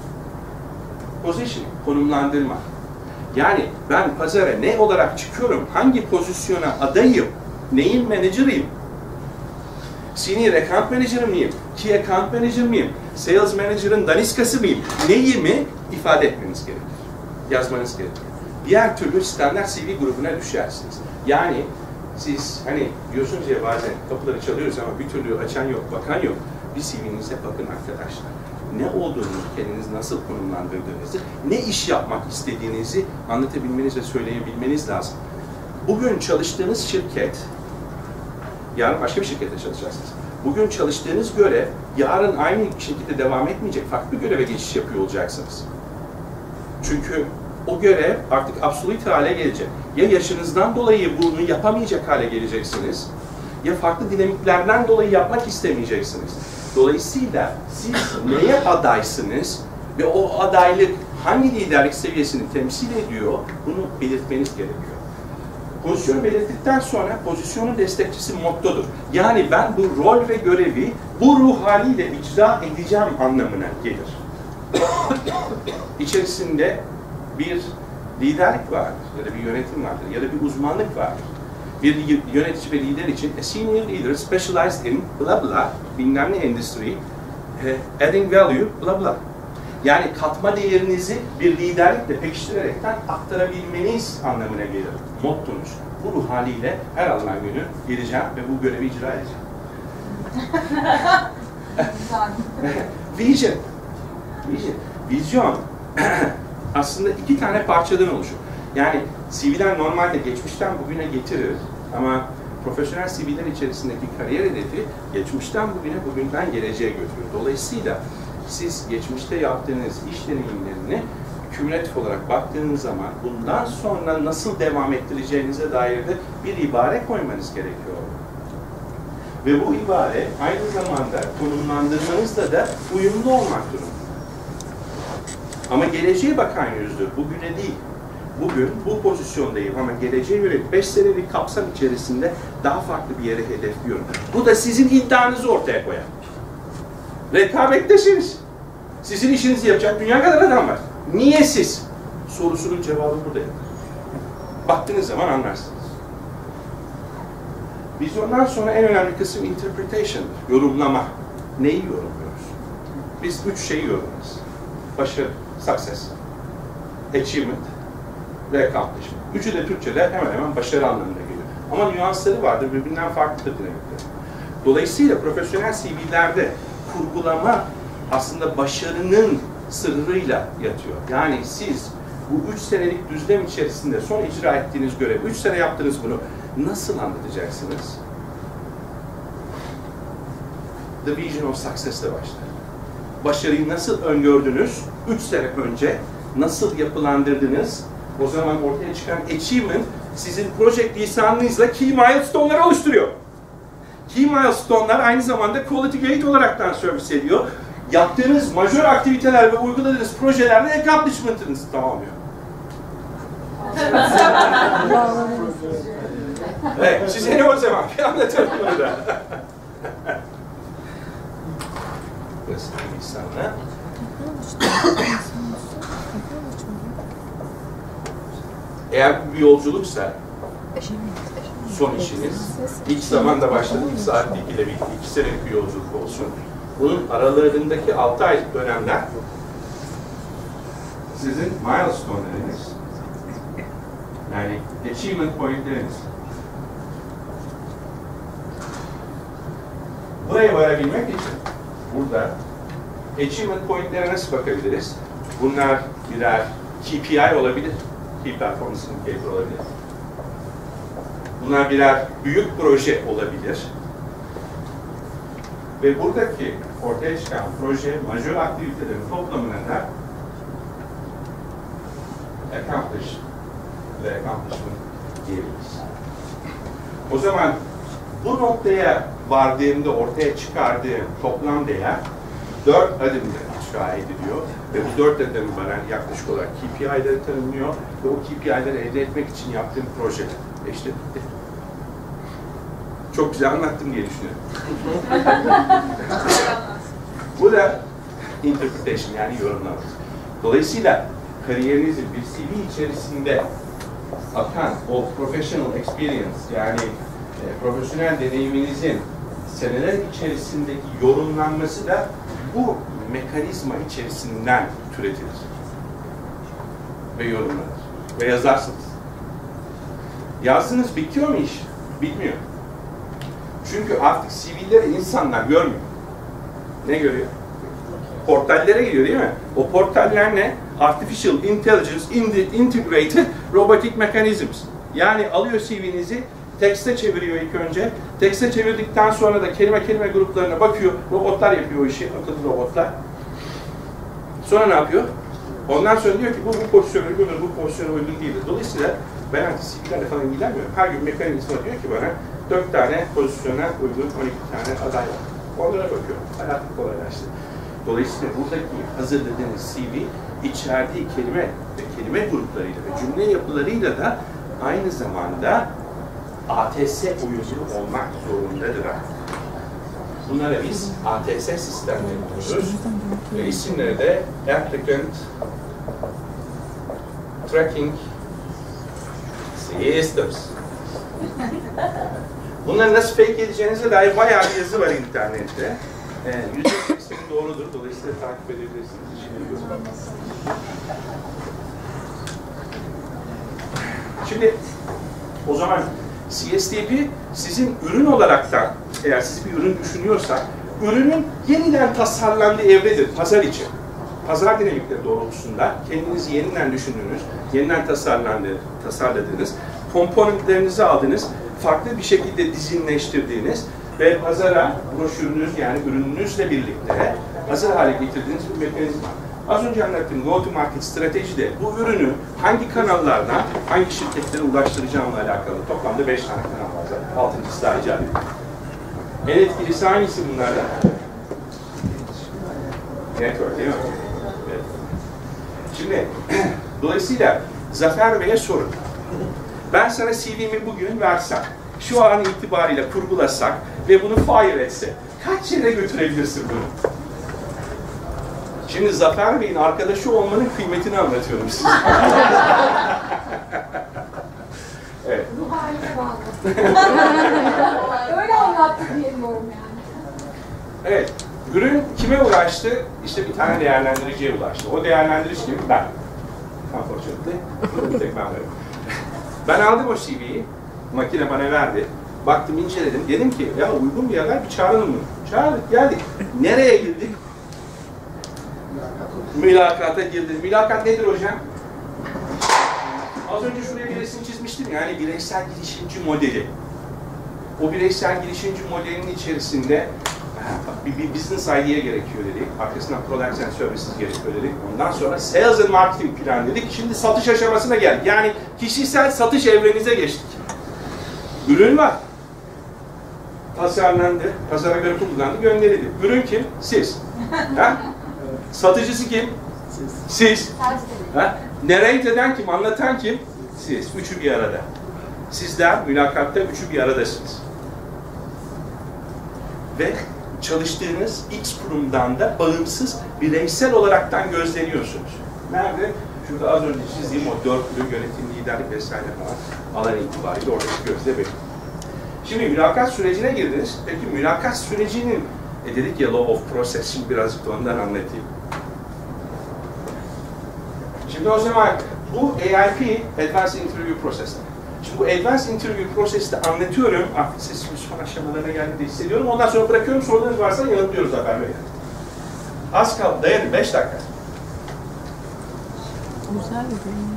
Position, konumlandırma. Yani ben pazara ne olarak çıkıyorum, hangi pozisyona adayım, neyin menajeriyim, senior account manager mıyım, key account manager mıyım, sales manager'ın daniskası mıyım, neyimi ifade etmeniz gerekir, yazmanız gerekir. Diğer türlü standart C V grubuna düşersiniz. Yani siz hani diyorsunuz ya bazen kapıları çalıyoruz ama bir türlü açan yok, bakan yok. Bir C V'nize bakın arkadaşlar. Ne olduğunu, kendinizi nasıl konumlandırdığınızı, ne iş yapmak istediğinizi anlatabilmeniz ve söyleyebilmeniz lazım. Bugün çalıştığınız şirket, yarın başka bir şirkette çalışacaksınız. Bugün çalıştığınız görev, yarın aynı şekilde devam etmeyecek, farklı bir göreve geçiş yapıyor olacaksınız. Çünkü o görev artık absolut hale gelecek. Ya yaşınızdan dolayı bunu yapamayacak hale geleceksiniz, ya farklı dinamiklerden dolayı yapmak istemeyeceksiniz. Dolayısıyla siz neye adaysınız ve o adaylık hangi liderlik seviyesini temsil ediyor, bunu belirtmeniz gerekiyor. Pozisyonu belirttikten sonra pozisyonun destekçisi mottodur. Yani ben bu rol ve görevi bu ruh haliyle icra edeceğim anlamına gelir. İçerisinde bir liderlik vardır, ya da bir yönetim vardır, ya da bir uzmanlık vardır. Bir yönetici ve lider için a senior leader specialized in bla bla, bilmem ne endüstri, adding value bla bla. Yani katma değerinizi bir liderlikle pekiştirerekten aktarabilmeniz anlamına gelir. Mottonuz. Bu ruh haliyle her Allah'ın günü geleceğim ve bu görevi icra edeceğim. Vision. Vision. Vizyon aslında iki tane parçadan oluşur. Yani C V'ler normalde geçmişten bugüne getirir ama profesyonel C V'ler içerisindeki kariyer hedefi geçmişten bugüne, bugünden geleceğe götürür. Dolayısıyla siz geçmişte yaptığınız iş deneyimlerini kümülatif olarak baktığınız zaman bundan sonra nasıl devam ettireceğinize dair de bir ibare koymanız gerekiyor. Ve bu ibare aynı zamanda konumlandırmanızla da uyumlu olmak durumunda. Ama geleceğe bakan yüzdür, bugüne değil. Bugün bu pozisyondayım ama geleceğe yönelik beş senelik kapsam içerisinde daha farklı bir yere hedefliyorum. Bu da sizin iddianızı ortaya koyar. Rekabetteşiniz. Sizin işinizi yapacak dünya kadar adam var. Niye siz? Sorusunun cevabı burada yatar. Baktığınız zaman anlarsınız. Vizyondan sonra en önemli kısım interpretation'dır. Yorumlama. Neyi yorumluyoruz? Biz üç şeyi yorumlarız. Başarı, success, achievement ve accomplishment. Üçü de Türkçe'de hemen hemen başarı anlamına geliyor. Ama nüansları vardır, birbirinden farklıdır dinamikleri. Dolayısıyla profesyonel C V'lerde kurgulama aslında başarının sırrıyla yatıyor. Yani siz bu üç senelik düzlem içerisinde son icra ettiğiniz görev, üç sene yaptınız bunu, nasıl anlatacaksınız? The Vision of Success'le başlar. Başarıyı nasıl öngördünüz? Üç sene önce nasıl yapılandırdınız? O zaman ortaya çıkan achievement sizin project lisanınızla key milestone'lar oluşturuyor. Key milestone'lar aynı zamanda quality gate olaraktan servis ediyor. Yaptığınız majör aktiviteler ve uyguladığınız projelerde accomplishment'ınızı tamamlıyor. Evet, size ne o zaman? Bir anlatalım bunu da. Burası lisanla. Eğer bu bir yolculuksa, son işiniz, ilk zamanda başladı, iki saatlik ile bitti, iki senelik bir yolculuk olsun. Bunun aralarındaki altı aylık dönemler sizin milestone'larınız, Yani achievement pointleriniz. Buraya varabilmek için burada achievement pointlere nasıl bakabiliriz? Bunlar birer K P I olabilir. Key Performance Indicator olabilir. Bunlar birer büyük proje olabilir. Ve buradaki ortaya çıkan proje, majör aktivitelerin toplamına da accomplish ve accomplishment diyebiliriz. O zaman bu noktaya vardığımda ortaya çıkardığım toplam değer dört adımda inşa ediliyor ve bu dört adım bana yaklaşık olarak K P I'leri tanımlıyor ve o K P I'leri elde etmek için yaptığım projeler. İşte bitti. Çok güzel anlattım diye düşünüyorum. Bu da interpretation, yani yorumlama. Dolayısıyla kariyerinizin bir C V içerisinde akan o professional experience, yani e, profesyonel deneyiminizin seneler içerisindeki yorumlanması da bu mekanizma içerisinden türetilir ve yorumlanır ve yazarsınız. Yazdınız, bitiyor mu iş? Bitmiyor. Çünkü artık C V'leri insanlar görmüyor. Ne görüyor? Portallere gidiyor değil mi? O portaller ne? Artificial Intelligence Integrated Robotic Mechanisms. Yani alıyor C V'nizi, tekste çeviriyor ilk önce. Tekste çevirdikten sonra da kelime kelime gruplarına bakıyor. Robotlar yapıyor o işi, akıllı robotlar. Sonra ne yapıyor? Ondan sonra diyor ki bu bu pozisyona uygun, bu pozisyona uygun değildir. Dolayısıyla ben artık C V'lerle falan ilgilenmiyorum. Her gün mekanizma diyor ki bana dört tane pozisyona uygun on iki tane aday var. Onlara bakıyorum. Hayatım kolaylaştı. Dolayısıyla buradaki hazırladığınız C V içerdiği kelime ve kelime gruplarıyla ve cümle yapılarıyla da aynı zamanda A T S uyumlu olmak zorundadır. Bunlara biz A T S sistemleri diyoruz ve isimleri de Applicant Tracking Systems. Bunları nasıl fake edeceğinize dair bayağı bir yazı var internette. Yüzde sekseni doğrudur, dolayısıyla takip edebilirsiniz. Şimdi o zaman C S D P sizin ürün olarak da, eğer siz bir ürün düşünüyorsak, ürünün yeniden tasarlandığı evredir, pazar için. Pazar dinamikleri doğrultusunda kendinizi yeniden düşündüğünüz, yeniden tasarlandığınız, tasarladığınız, komponentlerinizi aldınız, farklı bir şekilde dizinleştirdiğiniz ve pazara broşürünüz, yani ürününüzle birlikte hazır hale getirdiğiniz bir mekanizma. Az önce anlattığım go-to-market stratejide bu ürünü hangi kanallardan, hangi şirketlere ulaştıracağımla alakalı toplamda beş tane kanal var zaten. Altıncısı daha icat edildi. En etkilisi hangisi bunlardan? Network değil mi? Evet. Şimdi, dolayısıyla Zafer Bey'e sorun. Ben sana C V'mi bugün versem, şu an itibariyle kurgulasak ve bunu fire etse, kaç yere götürebilirsin bunu? Şimdi Zafer Bey'in arkadaşı olmanın kıymetini anlatıyorum size. Evet. Ruh haline bağlı. Öyle anlattı diyemiyorum yani. Evet. Ürün kime ulaştı? İşte bir tane değerlendiriciye ulaştı. O değerlendirici kim? Ben. Unfortunately. Bir tek ben varım. Ben aldım o C V'yi. Makine bana verdi. Baktım, inceledim. Dedim ki ya uygun bir yerler, bir çağıralım mı? Çağırdık, geldik. Nereye girdik? Mülakata girdik. Mülakat nedir hocam? Az önce şuraya bir resim çizmiştim. Yani bireysel girişimci modeli. O bireysel girişimci modelinin içerisinde bir, bir business idea gerekiyor dedik. Arkasından products and services gerekiyor dedik. Ondan sonra sales and marketing plan dedik. Şimdi satış aşamasına geldik. Yani kişisel satış evrenize geçtik. Ürün var. Tasarlandı, pazara göre kullanıldı, gönderildi. Ürün kim? Siz. Ha? Satıcısı kim? Siz. Siz. Ha? Nereye eden kim? Anlatan kim? Siz. Üçü bir arada. Sizler mülakatta üçü bir aradasınız. Ve çalıştığınız X kurumdan da bağımsız, bireysel olaraktan gözleniyorsunuz. Nerede? Şurada az önce çizdiğim o dörtlü yönetim, liderlik vesaire falan alan itibariyle oradaki gözle benim. Şimdi mülakat sürecine girdiniz. Peki mülakat sürecinin, e dedik ya law of process, şimdi birazcık da ondan anlatayım. Şimdi o zaman Bu A I P, Advanced Interview Process. Şimdi bu Advanced Interview Process'te anlatıyorum. Artık ses son aşamalarına geldiğinde hissediyorum. Ondan sonra bırakıyorum. Sorularınız varsa yanıtlıyoruz Zafer Bey. Az kaldı. Dayanın. Beş dakika. Güzel bir bölüm.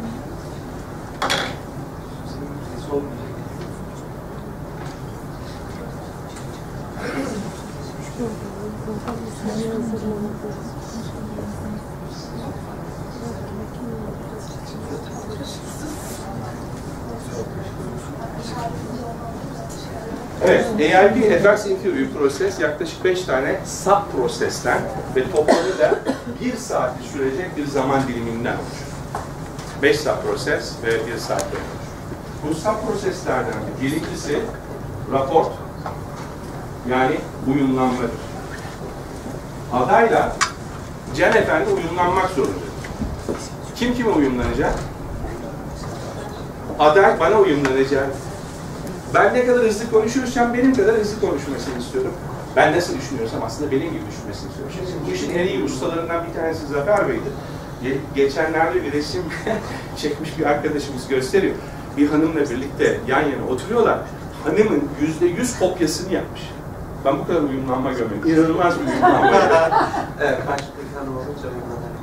Evet, A I P Advanced Interview Process yaklaşık beş tane sub prosesten ve toplamı da bir saati sürecek bir zaman diliminden oluşuyor. Beş sub proses ve bir saatten oluşuyor. Bu sub proseslerden birincisi raport, yani uyumlanmadır. Adayla Can Efendi uyumlanmak zorundadır. Kim kime uyumlanacak? Aday bana uyumlanacak. Ben ne kadar hızlı konuşuyorsam benim kadar hızlı konuşmasını istiyorum. Ben nasıl düşünüyorsam aslında benim gibi düşünmesini istiyorum. Şimdi bu işin en iyi ustalarından bir tanesi Zafer Bey'di. Ge geçenlerde bir resim çekmiş bir arkadaşımız gösteriyor. Bir hanımla birlikte yan yana oturuyorlar. Hanımın yüzde yüz kopyasını yapmış. Ben bu kadar uyumlanma görmedim. İnanılmaz bir uyumlanma. Evet, başka bir hanım olunca uyumlanır.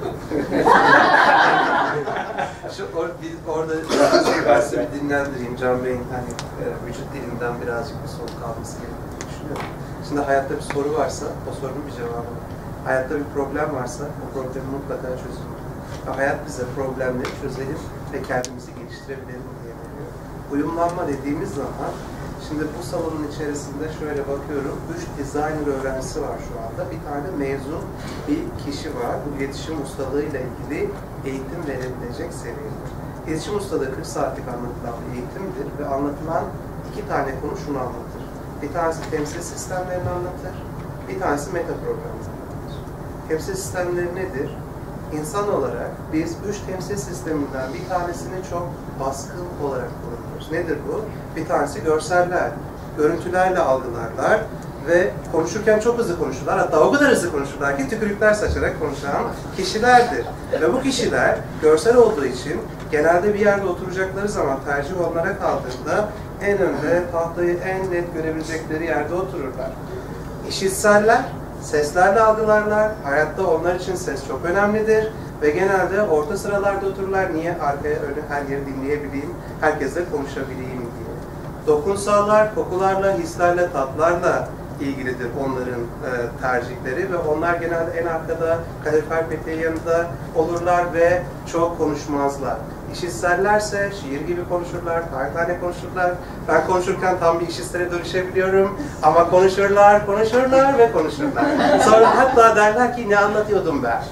Şu or, biz orada ben size bir dinlendireyim. Can Bey'in hani e, vücut dilinden birazcık bir soru kalması gerektiğini düşünüyorum. Şimdi hayatta bir soru varsa, o sorunun bir cevabı var. Hayatta bir problem varsa, o problemi mutlaka çözülür. Hayat bize problemleri çözelim ve kendimizi geliştirebilelim diye veriyor. Uyumlanma dediğimiz zaman, şimdi bu salonun içerisinde şöyle bakıyorum, üç designer öğrencisi var şu anda. Bir tane mezun bir kişi var. Bu iletişim ustalığıyla ilgili eğitim verilebilecek seviyede. İletişim ustalığı kırk saatlik anlatılan bir eğitimdir ve anlatılan iki tane konu şunu anlatır. Bir tanesi temsil sistemlerini anlatır, bir tanesi meta programını anlatır. Temsil sistemleri nedir? İnsan olarak biz üç temsil sisteminden bir tanesini çok baskın olarak kullanıyoruz. Nedir bu? Bir tanesi görseller, görüntülerle algılarlar ve konuşurken çok hızlı konuşurlar. Hatta o kadar hızlı konuşurlar ki tükürükler saçarak konuşan kişilerdir. Ve bu kişiler görsel olduğu için genelde bir yerde oturacakları zaman tercih onlara kaldığında en önde tahtayı en net görebilecekleri yerde otururlar. İşitseller, seslerle algılarlar. Hayatta onlar için ses çok önemlidir. Ve genelde orta sıralarda otururlar. Niye? Arkaya, öne her yeri dinleyebileyim, herkesle konuşabileyim diye. Dokunsallar, kokularla, hislerle, tatlarla ilgilidir onların e, tercihleri ve onlar genelde en arkada, kalorifer peteği yanında olurlar ve çok konuşmazlar. İşitsellerse şiir gibi konuşurlar, tane tane konuşurlar. Ben konuşurken tam bir işitsele dönüşebiliyorum ama konuşurlar, konuşurlar ve konuşurlar. Sonra hatta derler ki ne anlatıyordum ben?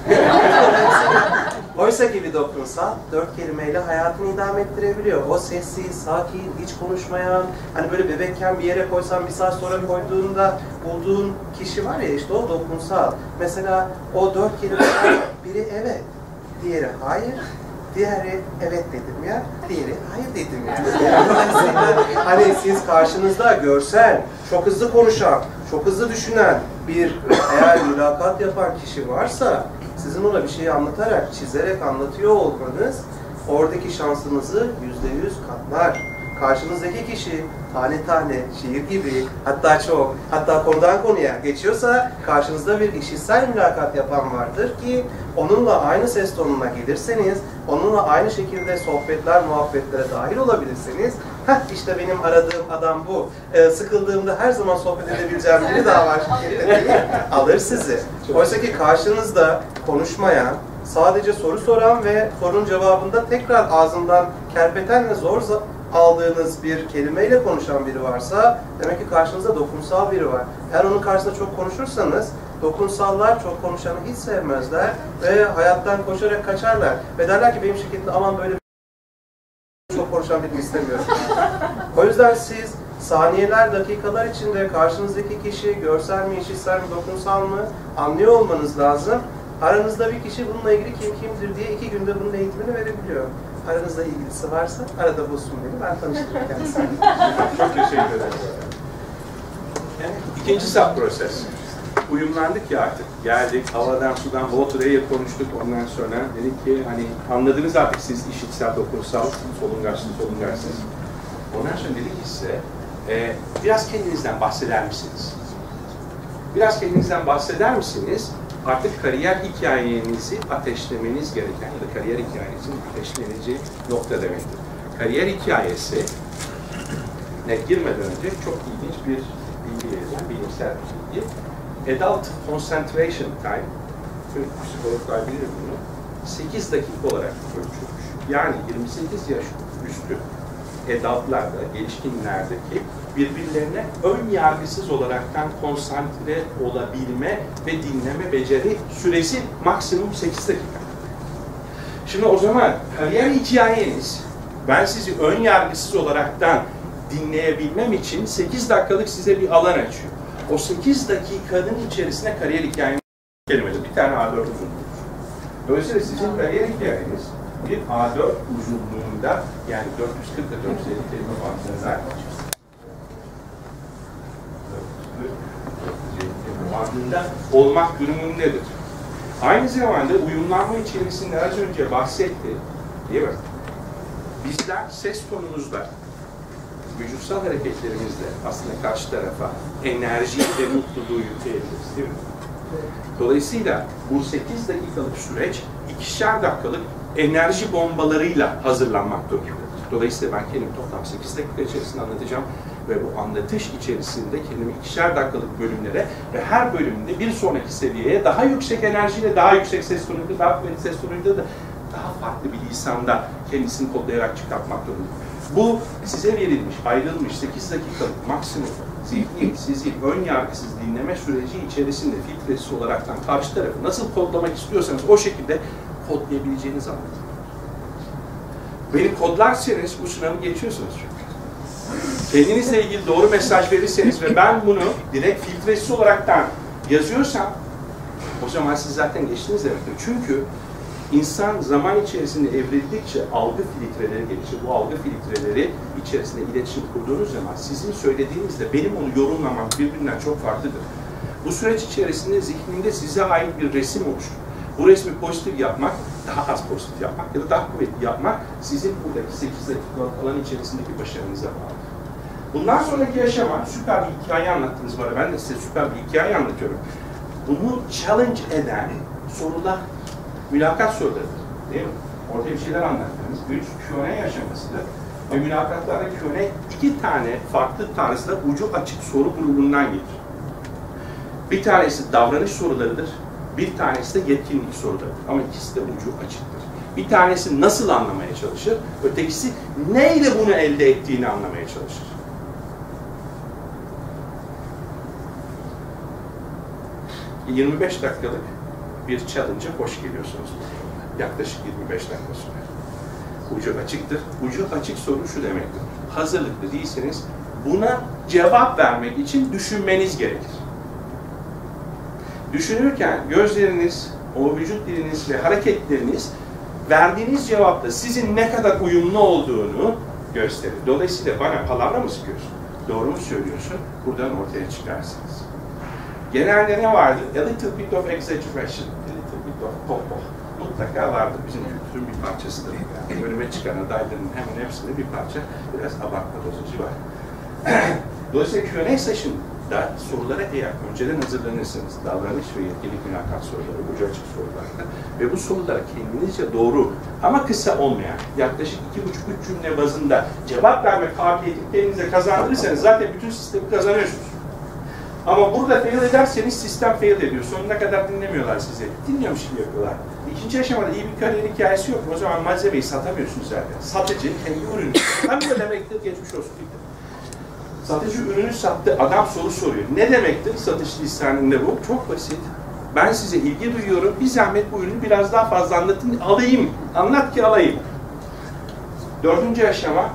Oysa ki bir dokunsal dört kelimeyle hayatını idame ettirebiliyor. O sessiz, sakin, hiç konuşmayan, hani böyle bebekken bir yere koysan bir saat sonra koyduğunda bulduğun kişi var ya, işte o dokunsal. Mesela o dört kelimeden biri evet, diğeri hayır, diğeri evet dedim ya, diğeri hayır dedim ya. Dolayısıyla hani siz karşınızda görsel, çok hızlı konuşan, çok hızlı düşünen bir eğer mülakat yapan kişi varsa, sizin ona bir şeyi anlatarak, çizerek anlatıyor olmanız oradaki şansınızı yüzde yüz katlar. Karşınızdaki kişi tane tane, şiir gibi, hatta çok, hatta konudan konuya geçiyorsa karşınızda bir işitsel mülakat yapan vardır ki onunla aynı ses tonuna gelirseniz, onunla aynı şekilde sohbetler, muhabbetlere dahil olabilirseniz, heh işte benim aradığım adam bu. Ee, sıkıldığımda her zaman sohbet edebileceğim biri daha var şirkette değil, alır sizi. Oysa ki karşınızda konuşmayan, sadece soru soran ve sorunun cevabında tekrar ağzından kerpetenle zor aldığınız bir kelimeyle konuşan biri varsa demek ki karşınızda dokunsal biri var. Eğer onun karşısında çok konuşursanız dokunsallar çok konuşanı hiç sevmezler ve hayattan koşarak kaçarlar. Ve derler ki benim şirketimde aman böyle çok konuşan birini istemiyorum. O yüzden siz saniyeler, dakikalar içinde karşınızdaki kişi görsel mi, işitsel mi, dokunsal mı anlıyor olmanız lazım. Aranızda bir kişi bununla ilgili kim kimdir diye iki günde bunun eğitimini verebiliyor. Aranızda ilgilisi varsa arada bulsun beni, ben tanıştırırım kendisini. Çok teşekkür ederim. İkinci sub proses. uyumlandık ya artık. Geldik, havadan, sudan, water air konuştuk ondan sonra. Dedik ki hani anladınız artık siz işitsel, dokunsal, solungaçsız, solungaçsız. Ondan sonra dedik ki size, e, biraz kendinizden bahseder misiniz? Biraz kendinizden bahseder misiniz? Artık kariyer hikayenizi ateşlemeniz gereken ya da kariyer hikayenizin ateşleneceği nokta demektir. Kariyer hikayesi ne girmeden önce çok ilginç bir bilgi vereceğim, bilimsel bir bilgi. Adult Concentration Time, psikologlar bilir bunu, sekiz dakika olarak ölçülmüş. Yani yirmi sekiz yaş üstü adultlarda, gelişkinlerdeki birbirlerine ön yargısız olaraktan konsantre olabilme ve dinleme beceri süresi maksimum sekiz dakika. Şimdi o zaman kariyer hikayeniz, ben sizi ön yargısız olaraktan dinleyebilmem için sekiz dakikalık size bir alan açıyor. O sekiz dakikanın içerisine kariyer hikayeniz kelimede bir tane A dört uzunluğudur. Dolayısıyla sizin kariyer hikayeniz bir A dört uzunluğunda, yani dört yüz kırk ile dört yüz elli kelime bandında bandında olmak durumundadır. Aynı zamanda uyumlanma içerisinde az önce bahsetti, değil mi? Bizler ses tonumuzla, vücutsal hareketlerimizle aslında karşı tarafa enerji ve mutluluğu yükleyebiliriz, değil mi? Dolayısıyla bu sekiz dakikalık süreç ikişer dakikalık enerji bombalarıyla hazırlanmak durumundadır. Dolayısıyla ben kendimi toplam sekiz dakika içerisinde anlatacağım ve bu anlatış içerisinde kendimi ikişer dakikalık bölümlere ve her bölümde bir sonraki seviyeye daha yüksek enerjiyle, daha yüksek ses tonuyla, daha kuvvetli ses tonuyla da daha farklı bir lisanda kendisini kodlayarak çıkartmak durumunda. Bu size verilmiş, ayrılmış sekiz dakikalık maksimum zihni, sizi ön yargısız dinleme süreci içerisinde filtresi olaraktan karşı tarafı nasıl kodlamak istiyorsanız o şekilde kodlayabileceğiniz anlatım. Beni kodlarsanız bu sınavı geçiyorsunuz çünkü. Kendinizle ilgili doğru mesaj verirseniz ve ben bunu direkt filtresiz olaraktan yazıyorsam o zaman siz zaten geçtiniz demektir. Çünkü İnsan zaman içerisinde evrildikçe algı filtreleri gelişir. Bu algı filtreleri içerisinde iletişim kurduğunuz zaman sizin söylediğinizle benim onu yorumlamam birbirinden çok farklıdır. Bu süreç içerisinde zihninde size ait bir resim oluşur. Bu resmi pozitif yapmak, daha az pozitif yapmak ya da daha kuvvetli yapmak sizin buradaki sekiz dakikalık alan içerisindeki başarınıza bağlı. Bundan sonraki aşama süper bir hikaye anlattınız bana. Ben de size süper bir hikaye anlatıyorum. Bunu challenge eden sorular, mülakat soruları, değil mi? Ortaya bir şeyler anlattınız. Üç, Q and A aşamasıdır. Ve mülakatlarda Q and A iki tane farklı tarzda ucu açık soru grubundan gelir. Bir tanesi davranış sorularıdır, bir tanesi de yetkinlik sorularıdır. Ama ikisi de ucu açıktır. Bir tanesi nasıl anlamaya çalışır, ötekisi neyle bunu elde ettiğini anlamaya çalışır. yirmi beş dakikalık bir challenge'a hoş geliyorsunuz. Yaklaşık yirmi beş dakika sürer. Ucu açıktır. Ucu açık soru şu demektir. Hazırlıklı değilseniz buna cevap vermek için düşünmeniz gerekir. Düşünürken gözleriniz, o vücut diliniz ve hareketleriniz verdiğiniz cevapla sizin ne kadar uyumlu olduğunu gösterir. Dolayısıyla bana palavra mı sıkıyorsun? Doğru mu söylüyorsun? Buradan ortaya çıkarsınız. Genelde ne vardır? A little bit of exaggeration, a little bit of popo. Mutlaka vardır. Bizim kültürün bir parçasıdır. Yani önüme çıkan adayların hemen hepsinde bir parça, biraz abartma dozajı var. Dolayısıyla Q and A session'da sorulara eğer önceden hazırlanırsanız, davranış ve yetkinlik mülakat soruları, ucu açık sorularda ve bu sorulara kendinizce doğru ama kısa olmayan, yaklaşık iki buçuk üç cümle bazında cevap verme kabiliyeti kendinize kazandırırsanız zaten bütün sistemi kazanıyorsunuz. Ama burada fail ederseniz sistem fail ediyor. Sonuna kadar dinlemiyorlar sizi. Dinliyormuş gibi yapıyorlar. İkinci aşamada iyi bir kariyer hikayesi yok. O zaman malzemeyi satamıyorsunuz zaten. Satıcı kendi ürünü. Tam da demektir, geçmiş olsun. Satıcı ürünü sattı, adam soru soruyor. Ne demektir satış lisanında bu? Çok basit. Ben size ilgi duyuyorum. Bir zahmet bu ürünü biraz daha fazla anlatın, alayım. Anlat ki alayım. Dördüncü aşama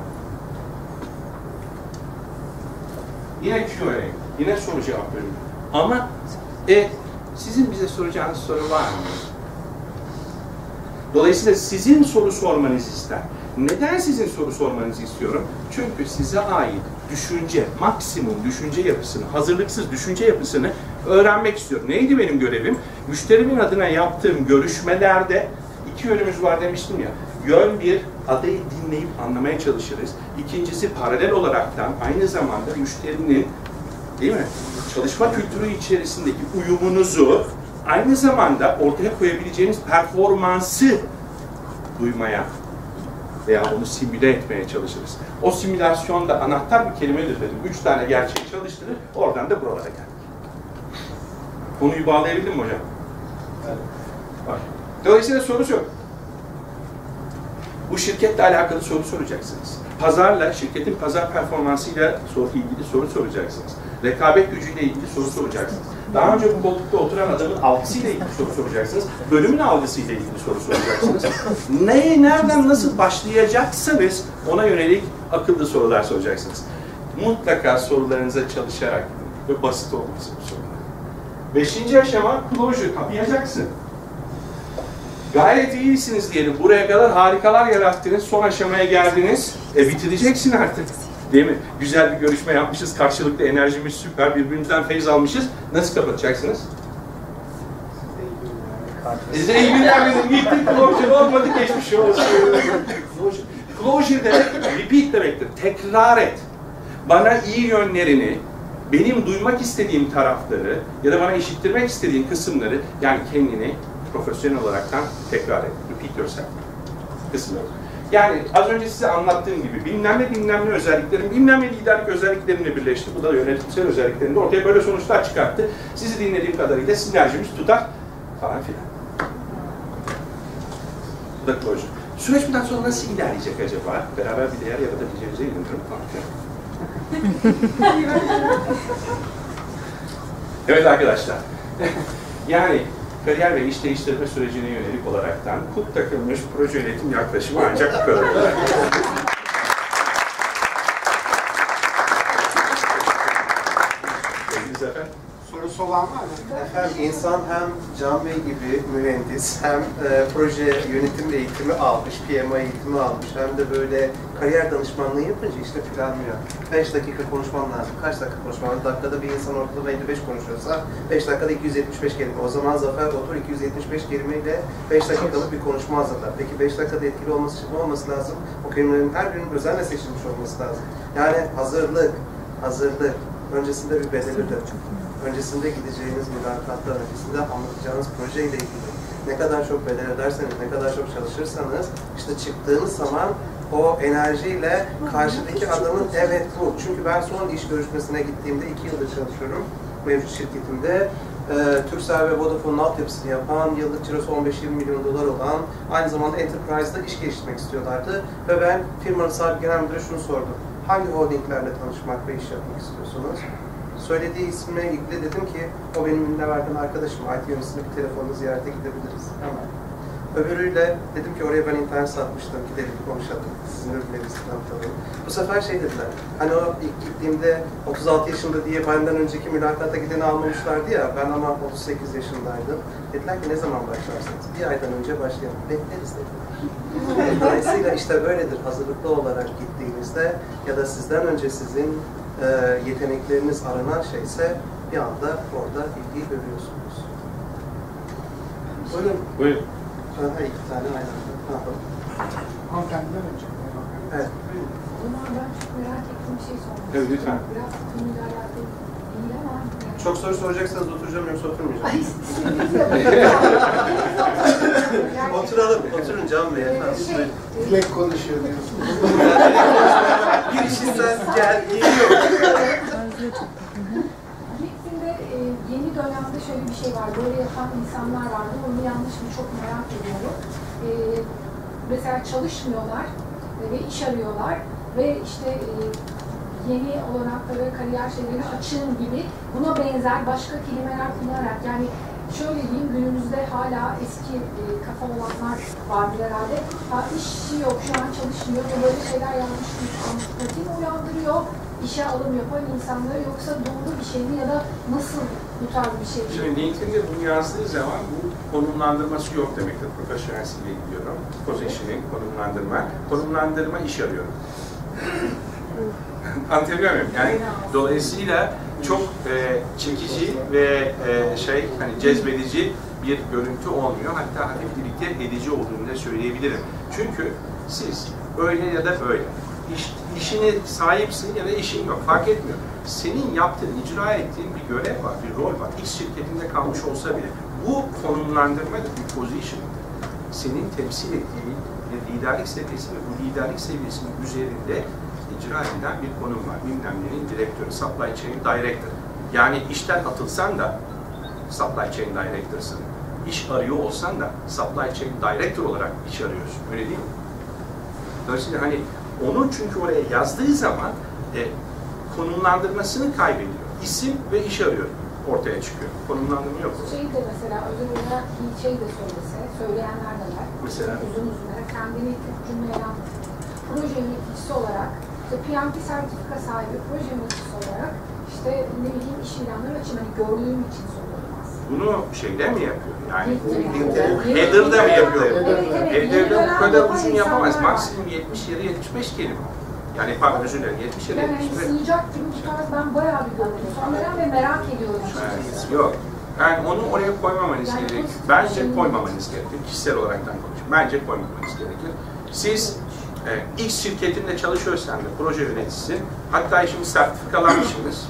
yine Q and A. Yine soru cevap bölümü. Ama e, sizin bize soracağınız soru var mı? Dolayısıyla sizin soru sormanızı ister. Neden sizin soru sormanızı istiyorum? Çünkü size ait düşünce, maksimum düşünce yapısını, hazırlıksız düşünce yapısını öğrenmek istiyorum. Neydi benim görevim? Müşterimin adına yaptığım görüşmelerde iki yönümüz var demiştim ya. Yön bir, adayı dinleyip anlamaya çalışırız. İkincisi paralel olaraktan aynı zamanda müşterinin, değil mi, çalışma kültürü içerisindeki uyumunuzu aynı zamanda ortaya koyabileceğiniz performansı duymaya veya onu simüle etmeye çalışırız. O simülasyonda anahtar bir kelimedir dedim. Üç tane gerçeği çalıştırır, oradan da buralara geldik. Konuyu bağlayabildim mi hocam? Evet. Bak. Dolayısıyla soru sor. Bu şirketle alakalı soru soracaksınız. Pazarla, şirketin pazar performansıyla soru, ilgili soru soracaksınız. Rekabet gücüyle ilgili soru soracaksınız. Daha önce bu koltukta oturan adamın algısıyla ilgili soru soracaksınız. Bölümün algısıyla ilgili soru soracaksınız. Neye, nereden, nasıl başlayacaksanız ona yönelik akıllı sorular soracaksınız. Mutlaka sorularınıza çalışarak ve basit olması bu sorular. Beşinci aşama closure, kapayacaksın. Gayet iyisiniz diyelim. Buraya kadar harikalar yarattınız. Son aşamaya geldiniz. E bitireceksin artık. Değil mi? Güzel bir görüşme yapmışız. Karşılıklı enerjimiz süper. Birbirimizden feyz almışız. Nasıl kapatacaksınız? Size iyi günler dedim. Gittik. Closure olmadı. Geçmiş olsun. Closure demek, repeat demektir. Tekrar et. Bana iyi yönlerini, benim duymak istediğim tarafları ya da bana işittirmek istediğin kısımları, yani kendini profesyonel olaraktan tekrar et. Repeat yourself. Kısımları. Yani az önce size anlattığım gibi bilmem ne bilmem ne özelliklerin, bilmem ne liderlik özelliklerini birleşti. Bu da yönetimsel özelliklerinde ortaya böyle sonuçlar çıkarttı. Sizi dinlediğim kadarıyla sinerjimiz tutar falan filan. Bu da closure. Süreç bundan sonra nasıl ilerleyecek acaba? Beraber bir değer yaratabileceğimize inanıyorum falan filan. Evet arkadaşlar. Yani kariyer ve iş değiştirme sürecine yönelik olaraktan kulp takılmış proje yönetim yaklaşımı ancak bu kadar. Sorusu olan var mı? Efendim insan hem Can Bey gibi mühendis hem e, proje yönetim eğitimi almış, P M I eğitimi almış hem de böyle kariyer danışmanlığı yapınca işte planlıyor. beş dakika konuşmam lazım. Kaç dakika konuşmam lazım? Dakikada bir insan ortalama elli beş konuşuyorsa beş dakikada iki yüz yetmiş beş kelime. O zaman Zafer otur iki yüz yetmiş beş kelimeyle beş dakikalık bir konuşma hazırlar. Peki beş dakikada etkili olması için ne olması lazım? O kelimelerin her birinin özenle seçilmiş olması lazım. Yani hazırlık, hazırlık. Öncesinde bir bedeli de. Öncesinde gideceğiniz mülakatlar, öncesinde anlatacağınız projeyle ilgili ne kadar çok bedel ederseniz, ne kadar çok çalışırsanız işte çıktığınız zaman o enerjiyle karşıdaki adamın evet bu. Çünkü ben son iş görüşmesine gittiğimde iki yıldır çalışıyorum mevcut şirketimde. E, Turkcell ve Vodafone'un altyapısını yapan, yıllık cirosu on beş yirmi milyon dolar olan, aynı zamanda Enterprise'da iş geliştirmek istiyorlardı. Ve ben firmanın sahibi genel müdürü şunu sordum. Hangi holdinglerle tanışmak ve iş yapmak istiyorsunuz? Söylediği ismine ilgili dedim ki, o benim Ünlüver'den arkadaşım, I T yöneticisini bir telefonla ziyarete gidebiliriz. Hemen. Öbürüyle dedim ki oraya ben internet satmıştım, gidelim konuşalım, sizin ürünlerinizi tanıtalım. Bu sefer şey dediler, hani o ilk gittiğimde otuz altı yaşında diye benden önceki mülakata gideni almamışlardı ya, ben ama otuz sekiz yaşındaydım. Dediler ki ne zaman başlarsınız? Bir aydan önce başlayalım, bekleriz dediler. Dolayısıyla işte böyledir, hazırlıklı olarak gittiğinizde ya da sizden önce sizin e, yetenekleriniz aranan şeyse bir anda orada ilgiyi görüyorsunuz. Buyurun. Buyurun. Sonra iki tane aynı anda. Hanımefendiden önce. Evet. Bunlar ben çok merak ettiğim bir şey sormak Evet, lütfen. Biraz konuyla alakalı değil ama... Çok soru soracaksanız oturacağım yoksa oturmayacağım. Ay, Oturalım, oturun Can Bey efendim. Şey, Dilek konuşuyor diyorsun. Girişinden gel, geliyor. Hepsinde e, yeni dönemde şöyle bir şey var, böyle yapan insanlar vardı, onu yanlış mı çok merak ediyorum. E, mesela çalışmıyorlar e, ve iş arıyorlar ve işte e, yeni olanaklara, kariyer şeyleri açığım gibi buna benzer başka kelimeler kullanarak, yani şöyle diyeyim, günümüzde hala eski e, kafa olanlar vardır herhalde. Ha, işi yok, şu an çalışmıyor ve böyle şeyler yanlış bir antipati mi uyandırıyor? İşe alım yapan insanları, yoksa doğru bir şey mi ya da nasıl bu tarz bir şey mi? Şimdi LinkedIn'de bunu yazdığı zaman bu konumlandırması yok demektir. Profesyonelsiyle gidiyorum. Positioning, konumlandırma. Konumlandırma iş arıyorum. Anlatabiliyor muyum? Yani dolayısıyla çok e, çekici ve e, şey hani cezbedici bir görüntü olmuyor. Hatta hafif birlikte edici olduğunu da söyleyebilirim. Çünkü siz öyle ya da böyle iş, işine sahipsin ya da işin yok fark etmiyor. Senin yaptığın, icra ettiğin bir görev var, bir rol var. X şirketinde kalmış olsa bile bu konumlandırma da bir position. Senin temsil ettiğin bir liderlik seviyesi ve bu liderlik seviyesinin üzerinde icra edilen bir konum var. Bilmem nenin direktörü, supply chain director. Yani işten atılsan da supply chain director'sın. İş arıyor olsan da supply chain director olarak iş arıyorsun. Öyle değil mi? Dolayısıyla hani onu çünkü oraya yazdığı zaman e, konumlandırmasını kaybediyor. İsim ve iş arıyor ortaya çıkıyor. Konumlandırma yok. Şey de mesela özel olarak bir şey de söylese, söyleyenler de var. Mesela? Uzun uzun kendini tek cümleyle anlatıyor. Proje yöneticisi olarak, işte P M P sertifika sahibi proje yöneticisi olarak işte ne bileyim iş ilanları açayım, hani gördüğüm için soruyorum aslında. Bunu şeyde mi yapıyor? Yani bu, LinkedIn'de. bu header'da mı yapıyor? Evet, evet. Header'da bu kadar uzun yapamaz. insanlar var. Maksimum yetmiş ya da yetmiş beş kelime. Yani pardon özür dilerim yetmiş ya da Yani yetmiş beş. sığacak gibi bu tarz ben bayağı bir gördüm. Sonradan ve merak ediyorum Evet, açıkçası. yok. Yani onu oraya koymamanız Yani gerekir. bu- Bence şimdi- koymamanız gerekir. Kişisel olaraktan konuşayım. Bence koymamanız gerekir. Siz e, X şirketinde çalışıyorsan da proje yöneticisi, hatta şimdi sertifikalanmışsınız.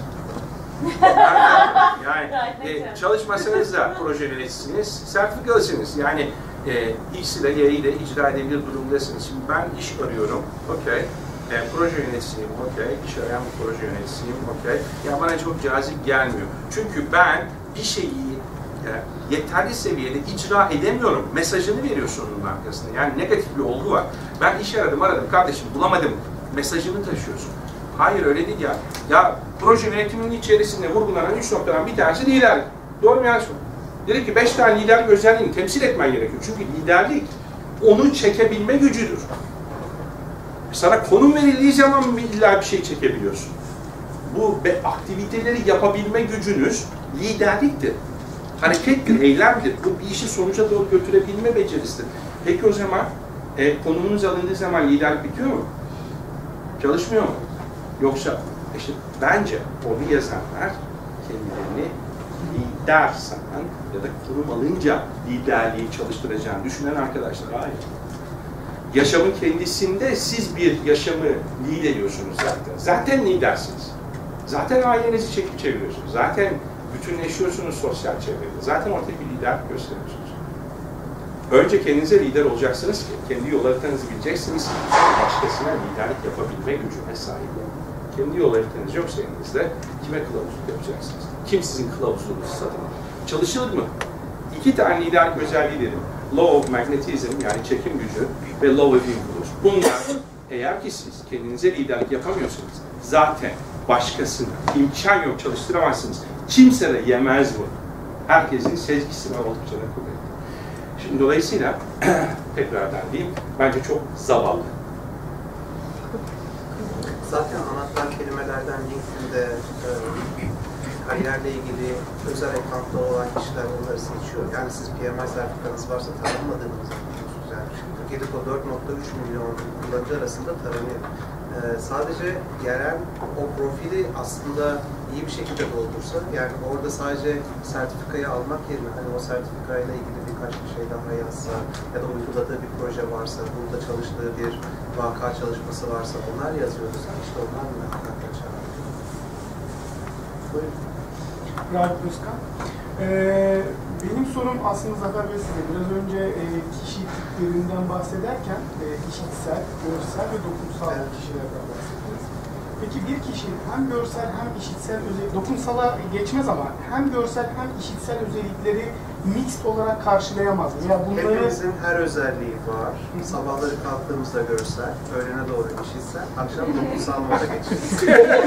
Yani e, çalışmasanız da proje yöneticisiniz, sertifikalısınız. Yani e, X ile Y ile icra edebilir durumdasınız. Şimdi ben iş arıyorum, okey. E, proje yöneticisiyim, okey. İş arayan bir proje yöneticisiyim, okey. Ya bana çok cazip gelmiyor. Çünkü ben bir şeyi e, yeterli seviyede icra edemiyorum. Mesajını veriyorsun onun arkasında. Yani negatif bir olgu var. Ben iş aradım, aradım, kardeşim bulamadım. Mesajını taşıyorsun. Hayır öyle değil ya. Ya proje yönetiminin içerisinde vurgulanan üç noktadan bir tanesi liderlik. Doğru mu yanlış mı? Dedi ki beş tane liderlik özelliğini temsil etmen gerekiyor. Çünkü liderlik onu çekebilme gücüdür. Sana konum verildiği zaman illa bir şey çekebiliyorsun. Bu aktiviteleri yapabilme gücünüz liderliktir. Harekettir, eylemdir. Bu bir işi sonuca doğru götürebilme becerisidir. Peki o zaman e, konumunuz alındığı zaman liderlik bitiyor mu? Çalışmıyor mu? Yoksa işte bence onu yazanlar kendilerini lider sanan ya da kurum alınca liderliği çalıştıracağını düşünen arkadaşlar. Hayır. Yaşamın kendisinde siz bir yaşamı lead ediyorsunuz zaten. Zaten lidersiniz. Zaten ailenizi çekip çeviriyorsunuz. Zaten bütünleşiyorsunuz sosyal çevrede. Zaten ortaya bir lider gösteriyorsunuz. Önce kendinize lider olacaksınız ki kendi yol haritanızı bileceksiniz. Başkasına liderlik yapabilme gücüne sahip olun. Kendi yol haritanız yoksa elinizde kime kılavuzluk yapacaksınız? Kim sizin kılavuzluğunuzu satın alır? Çalışılır mı? İki tane liderlik özelliği dedim. Law of magnetism yani çekim gücü ve law of influence. Bunlar eğer ki siz kendinize liderlik yapamıyorsanız zaten başkasını imkan yok çalıştıramazsınız. Kimse de yemez bu. Herkesin sezgisi ve oldukça da kuvvetli. Şimdi dolayısıyla tekrardan diyeyim, bence çok zavallı. Zaten anlatılan kelimelerden LinkedIn'de e, kariyerle ilgili özel account'ta olan kişiler onları seçiyor. Yani siz P M I sertifikanız varsa tanınmadığınızı biliyorsunuz. Yani Türkiye'de o dört nokta üç milyon kullanıcı arasında taranıyor. E, sadece gelen o profili aslında iyi bir şekilde doldursa, yani orada sadece sertifikayı almak yerine hani o sertifikayla ilgili birkaç bir şey daha yazsa ya da uyguladığı bir proje varsa, burada çalıştığı bir vaka çalışması varsa onlar yazıyorsa işte onlar mı hakikaten çağırıyor? Buyurun. Rahip Özkan. Ee, benim sorum aslında Zafer Bey size. Biraz önce e, kişi tiplerinden bahsederken e, işitsel, görsel ve dokunsal evet. kişilerden bahsettiniz. Peki bir kişi hem görsel hem işitsel özellik, dokunsala geçmez ama hem görsel hem işitsel özellikleri mixed olarak karşılayamaz mı? Ya bunları... Hepimizin her özelliği var. Sabahları kalktığımızda görsel, öğlene doğru işitsel, akşam dokunsal moda geçiyoruz.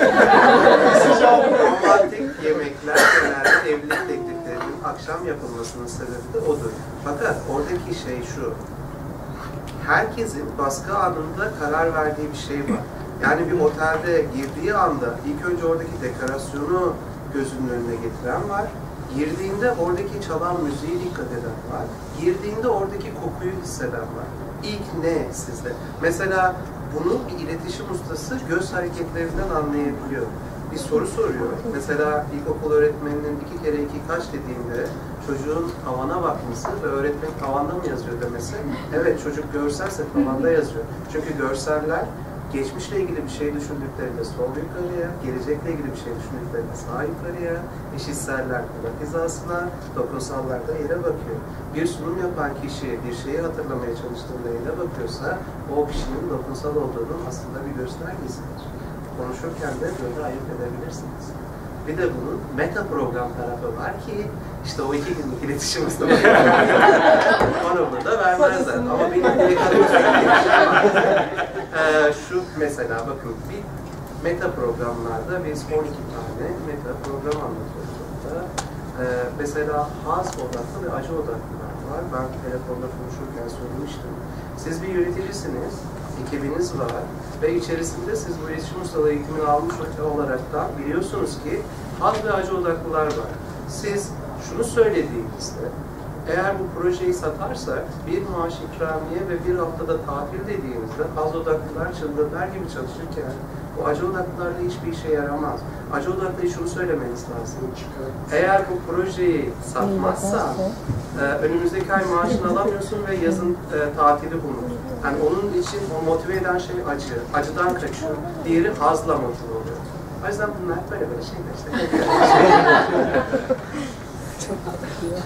Romantik yemekler genelde evlilik tekliflerinin akşam yapılmasının sebebi de odur. Fakat oradaki şey şu, herkesin baskı anında karar verdiği bir şey var. Yani bir otelde girdiği anda ilk önce oradaki dekorasyonu gözünün önüne getiren var. Girdiğinde oradaki çalan müziğe dikkat eden var. Girdiğinde oradaki kokuyu hisseden var. İlk ne sizde? Mesela bunu bir iletişim ustası göz hareketlerinden anlayabiliyor. Bir bir soru soruyor. Mesela ilkokul öğretmeninin iki kere iki kaç dediğinde çocuğun tavana bakması ve öğretmen tavanda mı yazıyor demesi. Evet, çocuk görselse tavanda yazıyor. Çünkü görseller geçmişle ilgili bir şey düşündüklerinde sol yukarıya, gelecekle ilgili bir şey düşündüklerinde sağ yukarıya, eşitseller kulak hizasına, dokunsallar da yere bakıyor. Bir sunum yapan kişi bir şeyi hatırlamaya çalıştığında yere bakıyorsa, o kişinin dokunsal olduğunun aslında bir göstergesidir. Konuşurken de böyle ayırt edebilirsiniz. Bir de bunun meta program tarafı var ki, işte o iki günlük iletişim ustaları onu burada vermezler. Ama benim bir ee, şu mesela bakın, bir meta programlarda biz on iki tane meta program anlatıyoruz orada. Ee, mesela haz odaklı ve acı odaklılar var. Ben telefonda konuşurken söylemiştim. Siz bir yöneticisiniz, ekibiniz var ve içerisinde siz bu iletişim ustalığı eğitimini almış olaraktan biliyorsunuz ki haz ve acı odaklılar var. Siz şunu söylediğinizde, eğer bu projeyi satarsak bir maaş ikramiye ve bir haftada tatil dediğimizde haz odaklılar çıldırlar gibi çalışırken bu acı odaklılarla hiçbir işe yaramaz. Acı odaklıya şunu söylemeniz lazım. Eğer bu projeyi satmazsan e, önümüzdeki ay maaşını alamıyorsun ve yazın e, tatili bulunur. Yani onun için o motive eden şey acı. Acıdan kaçıyor. Diğeri hazla motive oluyor. O yüzden bunlar böyle böyle şeyler işte. Çok haklı.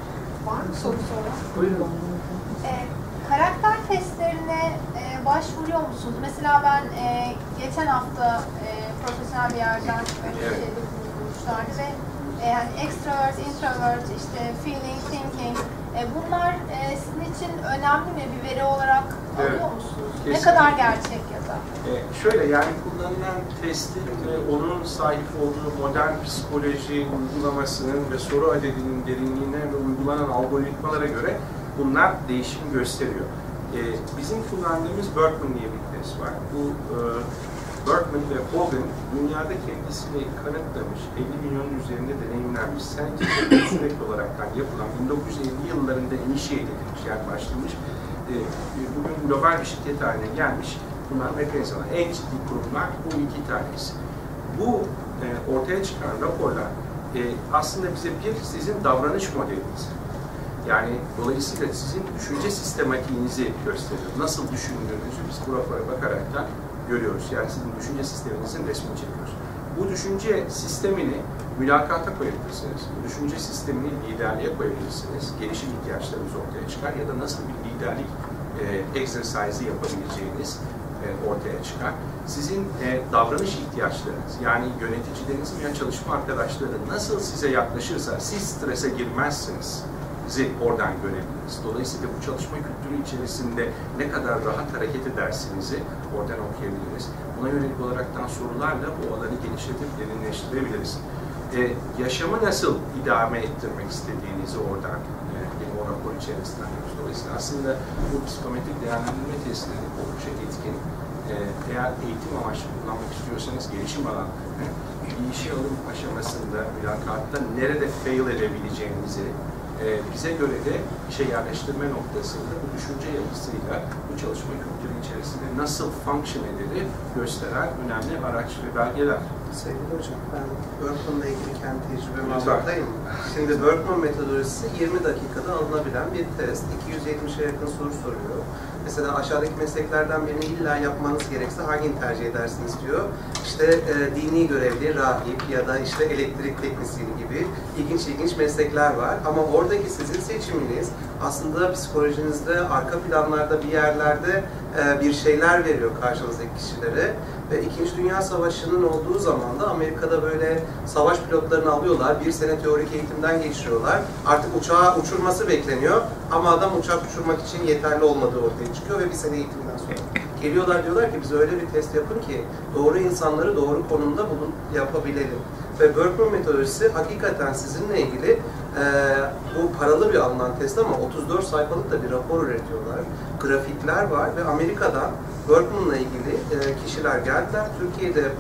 Var mı soru soran? Buyurun. Ee, karakter testlerine e, başvuruyor musunuz? Mesela ben e, geçen hafta e, profesyonel bir yerden böyle bir şeyde bulmuşlardı ve e, yani extrovert, introvert, işte feeling, thinking e, bunlar e, sizin için önemli mi? Bir veri olarak alıyor Evet, musunuz? kesinlikle. Ne kadar gerçek ya da? Ee, şöyle yani kullanılan testin ve onun sahip olduğu modern psikoloji uygulamasının ve soru adedinin derinliğine ve uygulanan algoritmalara göre bunlar değişim gösteriyor. Ee, bizim kullandığımız Berkman diye bir test var. Bu e, Berkman ve Hogan dünyada kendisini kanıtlamış, elli milyonun üzerinde deneyimlenmiş, scientific sürekli olarak yapılan bin dokuz yüz elli yıllarında initiate edilmiş, yani başlamış, e, bugün global bir şirket haline gelmiş. Bunlar mekanizmalar. En ciddi kurumlar bu iki tanesi. Bu e, ortaya çıkan raporlar e, aslında bize bir sizin davranış modeliniz. Yani dolayısıyla sizin düşünce sistematiğinizi gösteriyor. Nasıl düşündüğünüzü biz bu rapora bakaraktan görüyoruz. Yani sizin düşünce sisteminizin resmini çekiyoruz. Bu düşünce sistemini mülakata koyabilirsiniz. Bu düşünce sistemini liderliğe koyabilirsiniz. Gelişim ihtiyaçlarınız ortaya çıkar ya da nasıl bir liderlik e, egzersizi yapabileceğiniz e, ortaya çıkar. Sizin e, davranış ihtiyaçlarınız, yani yöneticilerinizin veya çalışma arkadaşları nasıl size yaklaşırsa siz strese girmezsiniz. Oradan görebiliriz. Dolayısıyla bu çalışma kültürü içerisinde ne kadar rahat hareket edersinizi oradan okuyabiliriz. Buna yönelik olaraktan sorularla bu alanı genişletip derinleştirebiliriz. Ee, yaşamı nasıl idame ettirmek istediğinizi oradan e, yine o rapor içerisinde anlıyoruz. Dolayısıyla aslında bu psikometrik değerlendirme testleri oldukça etkin. Ee, eğer eğitim amaçlı kullanmak istiyorsanız gelişim alanı, bir işe alım aşamasında, mülakatta nerede fail edebileceğinizi, Ee, bize göre de işe yerleştirme noktasında bu düşünce yapısıyla bu çalışma kültürü içerisinde nasıl function edilir gösteren önemli araç ve belgeler. Sevgili hocam, ben Berkman'la ilgili kendi tecrübemi anlatayım. Şimdi Berkman metodolojisi yirmi dakikada alınabilen bir test. iki yüz yetmişe yakın soru soruyor. Mesela aşağıdaki mesleklerden birini illa yapmanız gerekse hangini tercih edersiniz diyor. İşte e, dini görevli, rahip ya da işte elektrik teknisyeni gibi ilginç ilginç meslekler var. Ama oradaki sizin seçiminiz aslında psikolojinizde, arka planlarda bir yerlerde e, bir şeyler veriyor karşınızdaki kişilere. Ve İkinci Dünya Savaşı'nın olduğu zaman da Amerika'da böyle savaş pilotlarını alıyorlar, bir sene teorik eğitimden geçiriyorlar. Artık uçağı uçurması bekleniyor ama adam uçak uçurmak için yeterli olmadığı ortaya çıkıyor ve bir sene eğitimden sonra geliyorlar, diyorlar ki bize öyle bir test yapın ki doğru insanları doğru konumda bulun, yapabilelim. Ve Berkman metodolojisi hakikaten sizinle ilgili e, bu paralı bir alınan test ama otuz dört sayfalık da bir rapor üretiyorlar. Grafikler var ve Amerika'dan Berkman'la ilgili e, kişiler geldiler. Türkiye'de bu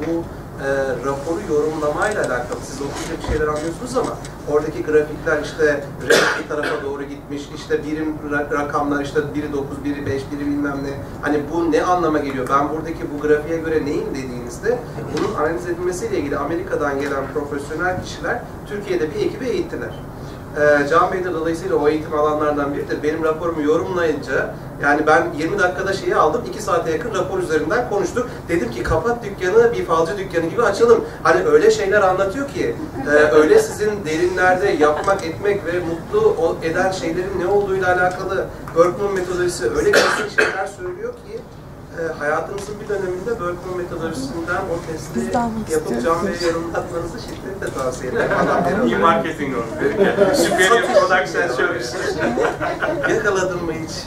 e, raporu yorumlamayla alakalı. Siz okuyunca bir şeyler anlıyorsunuz ama oradaki grafikler işte renk bir tarafa doğru gitmiş, işte birim rakamlar, işte biri dokuz, biri beş, biri bilmem ne. Hani bu ne anlama geliyor? Ben buradaki bu grafiğe göre neyim dediğinizde bunun analiz edilmesiyle ilgili Amerika'dan gelen profesyonel kişiler Türkiye'de bir ekibi eğittiler. Ee, Can Bey de dolayısıyla o eğitim alanlardan biridir. Benim raporumu yorumlayınca, yani ben yirmi dakikada şeyi aldım, iki saate yakın rapor üzerinden konuştuk. Dedim ki kapat dükkanı, bir falcı dükkanı gibi açalım. Hani öyle şeyler anlatıyor ki, e, öyle sizin derinlerde yapmak, etmek ve mutlu eden şeylerin ne olduğuyla alakalı Berkman metodolojisi öyle klasik şeyler söylüyor ki, e, hayatınızın bir döneminde Berkman metodolojisinden o testi yapıp Can Bey'e yorumlatmanızı şiddetle tavsiye ederim. İyi marketing oldu. Superior Product and Services. Yakaladın mı hiç?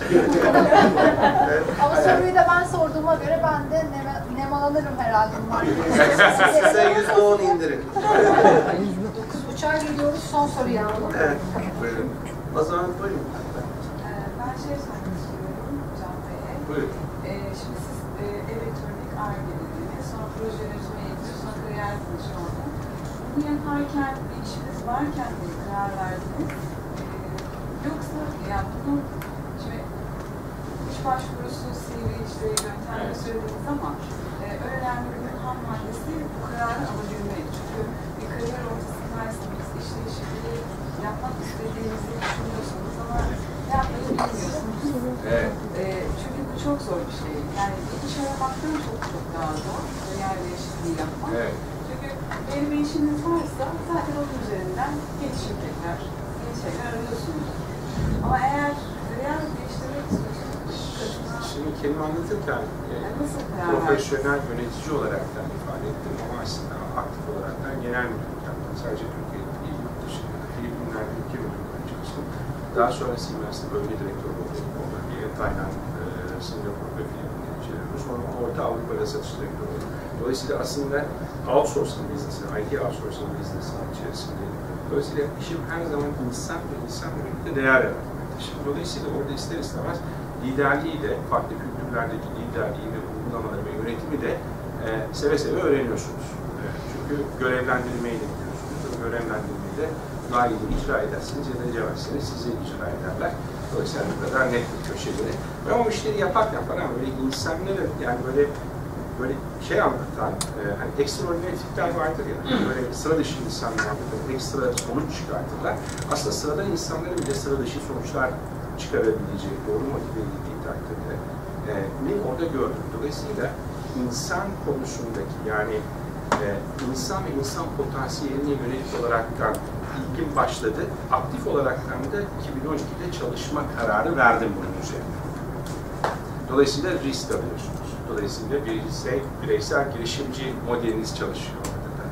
Evet. Ama soruyu da ben sorduğuma göre ben de nem nemalanırım herhalde. Size yüzde on indirin. Dokuz buçuğa geliyoruz, son soruyu alalım. Evet, buyurun. O zaman buyurun. Ben şey sormak istiyorum Can Bey'e. Buyurun. Ee, şimdi siz e, elektronik Ar-Ge dediniz, sonra proje yönetimi eğitimi, sonra kariyer danışmanı. Bunu yaparken, bir işiniz varken mi karar verdiniz? Ee, yoksa yani bunu, şimdi iş başvurusu, C V, işte yöntemleri söylediniz ama e, önemli bir ham maddesi bu kararı alabilmek. Çünkü bir kariyer ortasındaysanız, iş değişikliği yapmak istediğinizi düşünüyorsunuz ama ne yapmayı bilmiyorsunuz. Evet. E, çünkü bu çok zor bir şey. Yani bir iş aramaktan çok çok daha zor. Kariyer değişikliği yapmak. Evet. Çünkü benim bir işiniz varsa zaten onun üzerinden gelişim tekrar, yeni şeyler arıyorsunuz. Ama eğer kariyer değiştirmek istiyorsanız katına... Şimdi kelime anlatırken e, nasıl karar profesyonel yönetici olaraktan ifade ettim ama aslında aktif olaraktan genel müdürlük yaptım. Sadece Türkiye'de değil, yurt dışında, Filipinler'de ülke müdürlüğü çalıştım. Daha sonra Siemens'te bölge direktörü oldum. Orada bir Tayland, e, Singapur ve Filipinler içeriyordu. Sonra Orta Avrupa'da satış direktörü oldum. Dolayısıyla aslında outsourcing biznesi, I T outsourcing biznesi içerisindeyim. Dolayısıyla işim her zaman insan ve insanla birlikte değer yaratmaktır. Şimdi dolayısıyla orada ister istemez liderliği de, farklı kültürlerdeki liderliği ve uygulamaları ve yönetimi de e, seve seve öğreniyorsunuz. E, çünkü görevlendirmeyle gidiyorsunuz. O görevlendirmeyi de daha iyi icra edersiniz ya da edemezsiniz, sizi icra ederler. Dolayısıyla bu kadar net bir köşeleri. Ve o işleri yaparken falan böyle insanları, yani böyle böyle şey anlatan, e, hani ekstraordinary tipler vardır ya, böyle sıra dışı insanlar vardır, ekstra sonuç çıkartırlar. Aslında sıradan insanların bile sıra dışı sonuçlar çıkarabileceği, doğru motive edildiği takdirde e, ne orada gördüm. Dolayısıyla insan konusundaki, yani e, insan ve insan potansiyeline yönelik olaraktan ilgim başladı. Aktif olaraktan da iki bin on ikide çalışma kararı verdim bunun üzerine. Dolayısıyla risk alıyorsunuz. Dolayısıyla bireysel, bireysel girişimci modeliniz çalışıyor orada da.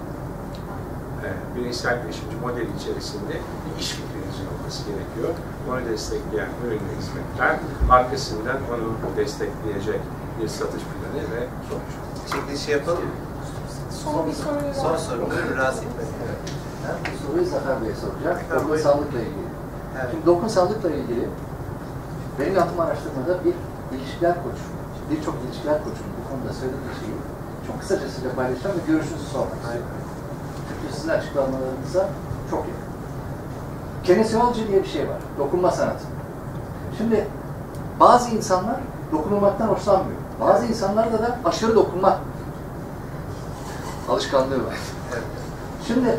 Ee, bireysel girişimci modeli içerisinde bir iş fikrinizin olması gerekiyor. Onu destekleyen ürün ve hizmetler, arkasından onu destekleyecek bir satış planı ve sonuç. Şimdi şey yapalım mı? Son bir soru var. Son soru. Buyurun Rasim Bey. Evet. Ben bu soruyu Zafer Bey'e soracağım. Ha, Dokunsallıkla ilgili. Evet. Şimdi dokunsallıkla ilgili benim yaptığım araştırmada bir ilişkiler koçu, birçok ilişkiler koçunun bu konuda söylediği şeyi çok kısaca size paylaşacağım ve görüşünüzü sormak istiyorum. Çünkü sizin açıklamalarınıza çok yakın. Kinesioloji diye bir şey var. Dokunma sanatı. Şimdi bazı insanlar dokunulmaktan hoşlanmıyor. Bazı insanlarda da aşırı dokunma alışkanlığı var. Evet. Şimdi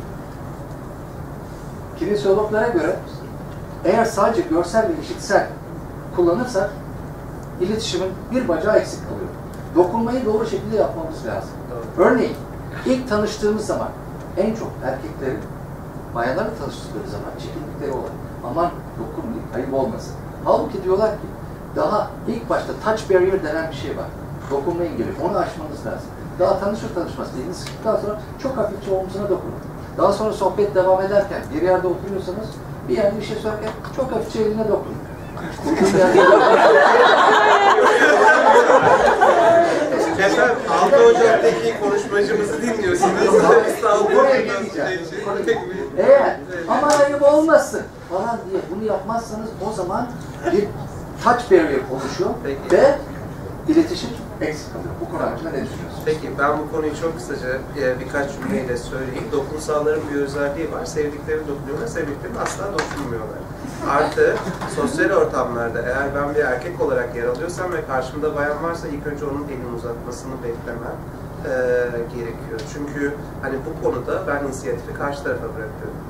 kinesiologlara göre eğer sadece görsel ve işitsel kullanırsak iletişimin bir bacağı eksik kalıyor. Dokunmayı doğru şekilde yapmamız lazım. Doğru. Örneğin ilk tanıştığımız zaman en çok erkeklerin bayanlarla tanıştıkları zaman çekindikleri olan aman dokunmayın, ayıp olmasın. Halbuki diyorlar ki daha ilk başta touch barrier denen bir şey var. Dokunma engeli. Onu aşmanız lazım. Daha tanışır tanışmaz elini sıktıktan sonra çok hafifçe omzuna dokunun. Daha sonra sohbet devam ederken bir yerde oturuyorsanız bir yerde bir şey söylerken çok hafifçe eline dokunun. Efendim, altı Ocak'taki konuşmacımızı dinliyorsunuz. Buraya geleceğim. Eğer ama ayıp olmasın falan diye bunu yapmazsanız o zaman bir touch barrier oluşuyor Peki. ve iletişim eksik kalıyor. Bu konu hakkında ne düşünüyorsunuz? Peki ben bu konuyu çok kısaca e, birkaç cümleyle söyleyeyim. Dokunsalların bir özelliği var. Sevdikleri dokunuyorlar, sevdikleri asla dokunmuyorlar. Artı sosyal ortamlarda eğer ben bir erkek olarak yer alıyorsam ve karşımda bayan varsa ilk önce onun elini uzatmasını beklemem e, gerekiyor. Çünkü hani bu konuda ben inisiyatifi karşı tarafa bırakıyorum.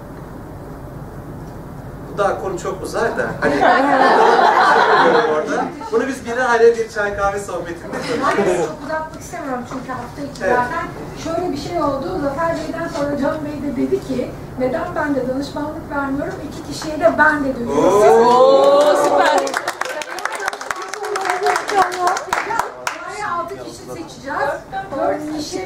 Bu daha konu çok uzar da hani orada. Bunu biz bir aile bir çay kahve sohbetinde Ben çok uzatmak istemiyorum çünkü hafta içilerden şöyle bir şey oldu. Zafer Bey'den sonra Can Bey de dedi ki neden ben de danışmanlık vermiyorum? İki kişiye de ben de dönüyorum. Oo, süper. Yani altı kişi seçeceğiz. Dört kişi.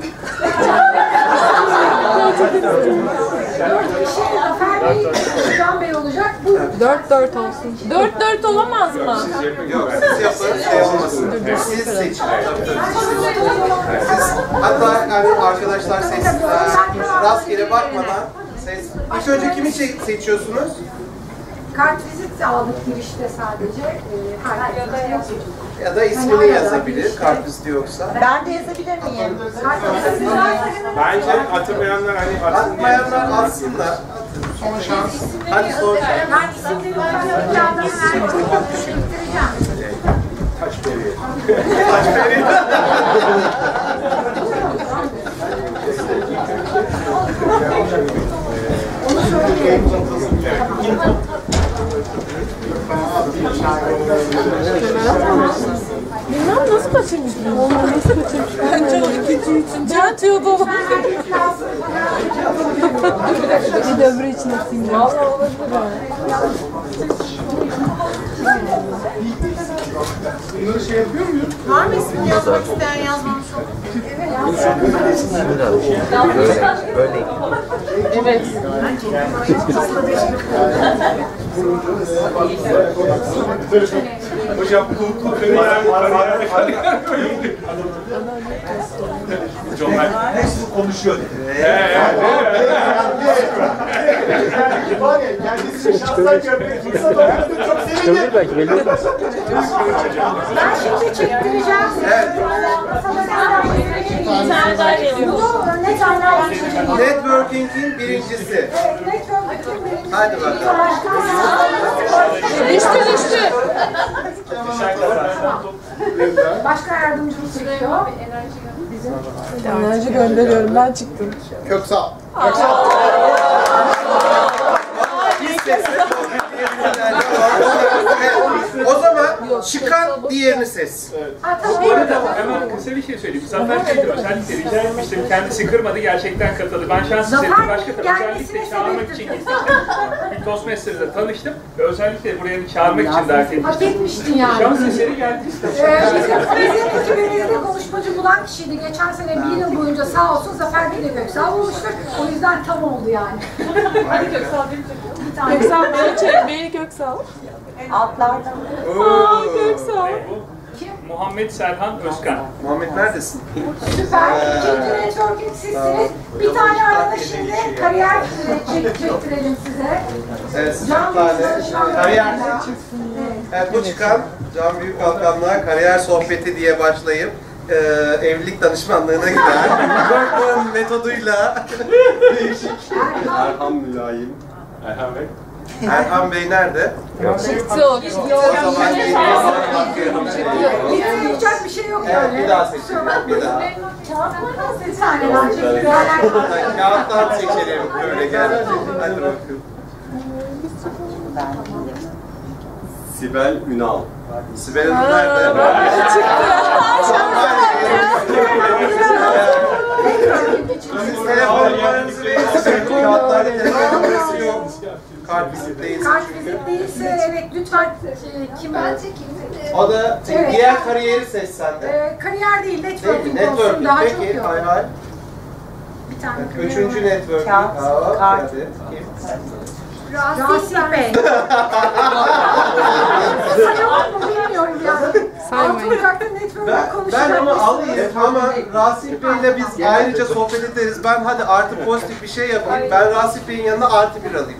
Dört kişi Zafer Bey, Can Bey olacak. Bu Dört dört olsun. Dört dört olamaz mı? Yok, siz yapın, şey olmasın. Siz seçin. Siz, hatta yani arkadaşlar sessizler, rastgele bakmadan ses. İlk önce kimi se- seçiyorsunuz? kartvizit aldık girişte sadece. Ee, kartvizit yok. Ya da ismini yazabilir, kartviziti yoksa. Ben de yazabilir miyim? Kartvizit varsa Bence hatırlayanlar hani atsın diye. Atmayanlar atsınlar. Son şans. Hadi sor. ben isimleri ben kağıda çektireceğim. Taş veriyor. Onu söyleyeyim. Bilmem nasıl kaçırmışım. Nasıl kaçırmışım? Bence o ikinci, üçüncü atıyordu. Bir de öbürü için atayım. Valla olabilir. Bunları şey yapıyor muyuz? Var mı ismini yazmak isteyen yazmamış olur? Böyle. Evet. Hocam bu kariyer kariyer kariyer Hocam ben Nasıl konuşuyor dedi. Var ya kendisi şahsen görmek fırsat oldu. Çok sevindim. Ben şimdi çektireceğim. Bir tane daha geliyor. Bunu ne tane çekeceğim? Networking'in birincisi. Hadi bakalım. Düştü düştü. Başka yardımcımız çekiyor. Enerji gönderiyorum. Ben çıktım. Köksal. O zaman çıkan diğerini ses. Bu arada hemen kısa bir şey söyleyeyim. Zafer Bey de özellikle rica etmiştim. Kendisi kırmadı, gerçekten katıldı. Ben şans eseri başka özellikle çağırmak için gittim. Bir Toastmaster'da tanıştım ve özellikle buraya bir çağırmak için davet etmiştim. Hak etmiştin yani. Şans eseri geldi işte. Ee, bizim, bizim ekibimizde konuşmacı bulan kişiydi. Geçen sene bir yıl boyunca sağ olsun Zafer Bey de Göksal olmuştur. O yüzden tam oldu yani. Hadi Köksal beni çekiyor. Bir tane. Köksal beni çek. Beni Köksal. Altlardan. Aa Köksal. Kim? Muhammed Serhan Özkan. Muhammed neredesin? Süper. İkinci networking sizsiniz. Bir tane arada şimdi kariyer çek, çektirelim size. Evet, sıcak tane kariyer seçim. Evet, bu çıkan Can Büyük Kalkan'la kariyer sohbeti diye başlayıp e, evlilik danışmanlığına gider. Workman metoduyla değişik. Erhan Mülayim. Erhan Bey. Erhan Bey nerede? Çıktı o. O zaman Bir yapacak bir şey yok evet, yani. bir daha seçelim. Bir daha. Bir tane daha çekiyor. Kağıttan seçelim. Böyle gel. Hadi bakalım. Sibel Ünal. Sibel Hanım nerede? Siz telefon numaranızı verirseniz kağıtlarda telefon numarası yok. Kartvizit değilse çünkü. Kartvizit değilse evet lütfen e, kim ben O da Evet. diğer kariyeri seç sen de. e, kariyer değil Değil mi? networking olsun Networking. daha çok Peki, yok. hay hay. Bir tane kariyer Üçüncü var. networking. Kağıt, Hop, kart. hadi. Kim? Rasih Bey. Sayamam mı bilmiyorum yani. Altı Ocak'ta networking Ben, konuşacak. ben onu alayım ama Rasih Bey'le biz ayrıca sohbet ederiz. Ben hadi artı pozitif bir şey yapayım. Ben Rasih Bey'in yanına artı bir alayım.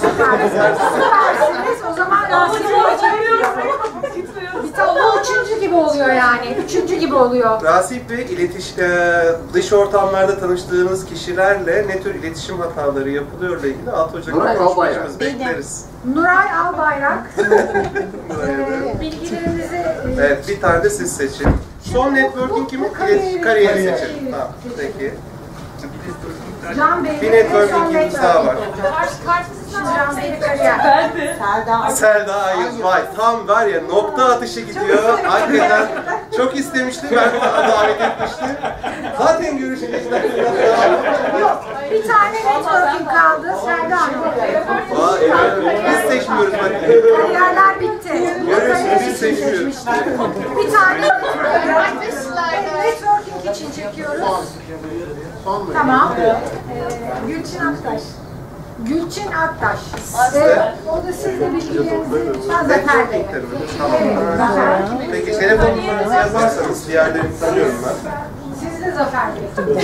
Süpersiniz. O zaman Rasih Bey'e çeviriyorum. Bir tane o üçüncü gibi gibi oluyor yani. Üçüncü gibi oluyor. Rasip Bey, iletiş, e, dış ortamlarda tanıştığınız kişilerle ne tür iletişim hataları yapılıyorla ilgili altı Ocak'ta Nuray konuşmacımız Albayrak. bekleriz. Nuray Albayrak. ee, bilgilerinizi... e, Evet, bir tane de siz seçin. Son networking kimin? kariyeri- Kariyeri kariyeri. seçin. Tamam, peki. Can Bey'le Bir ve networkingimiz son daha var. Şimdi Can Bey'le kariyer. Selda. Selda Ayız, vay tam var ya nokta atışı gidiyor. Hakikaten çok istemiştim, ben de davet etmiştim. Zaten görüşeceğiz. Yok, bir tane networking kaldı. Selda Hanım. Aa, evet. Biz seçmiyoruz bakın. Kariyerler bitti. Görüyorsunuz, biz seçmiyoruz. Bir tane networking için çekiyoruz. Tamam. Ee, Gülçin Aktaş. Gülçin Aktaş. Ve o da siz de bilgilerinizi lütfen Zafer Bey'e. Tamam. Peki telefon numaranızı yazarsanız diğerlerini tanıyorum ben. Siz de Zafer Bey.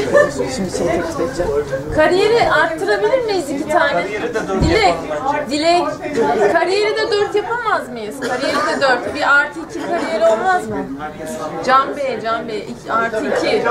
Kariyeri arttırabilir miyiz iki tane? Dilek, Dilek, kariyeri de dört yapamaz mıyız? Kariyeri de dört. Bir artı iki kariyeri olmaz mı? Can Bey, Can Bey, iki, artı iki.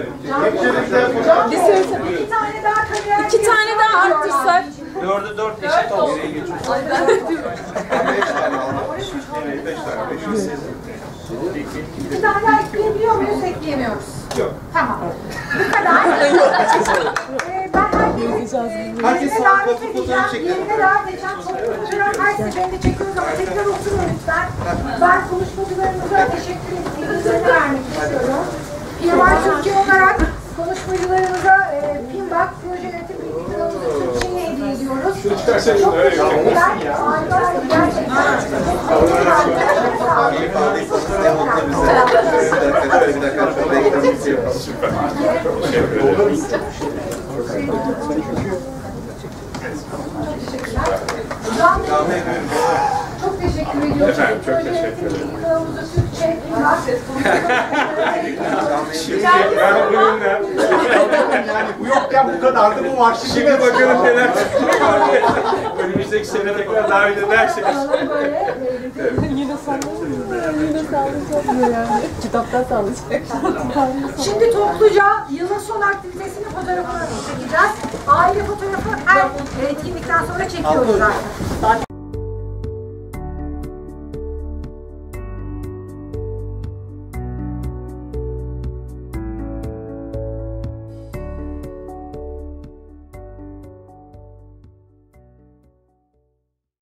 Bir söylesene. İki tane daha kariyer. İki tane daha arttırsak. Dördü dört eşit olsun. Beş tane aldım. Evet, beş tane. Beş yüz. İki tane daha ekleyebiliyor muyuz, ekleyemiyoruz? Yok. Tamam. Bu kadar. ee, ben herkese Herkes yerine sağ davet fotoğraf edeceğim. çekelim. Yerine davet edeceğim. Toplu fotoğraf her seferinde çekiyoruz ama tekrar oturun lütfen. Ben konuşmacılarımıza teşekkür ettiğinizi vermek istiyorum. Pinbak Türkiye olarak konuşmacılarımıza e, Pinbak proje yönetim bilgi kılavuzu Türkçe'yi hediye ediyoruz. Çok teşekkürler. Harika, gerçekten. Elif aldıysanız ne mutlu bize. Bir dakika, şöyle bir dakika. Şöyle ekranımızı yapalım. Can Bey, çok teşekkür ediyorum. Efendim, çok teşekkür ederim. Kılavuzu Türkçe, Pinbak. Ben bugünden Yani bu yokken bu kadardı, bu var. şimdi bakalım neler çıkacak. Önümüzdeki sene tekrar davet ederseniz. Yine sallayacak. Yine sallayacak diyor yani. Kitaptan sallayacak. Şimdi topluca yılın son aktivitesinin fotoğrafını çekeceğiz. Aile fotoğrafı her etkinlikten sonra çekiyoruz zaten.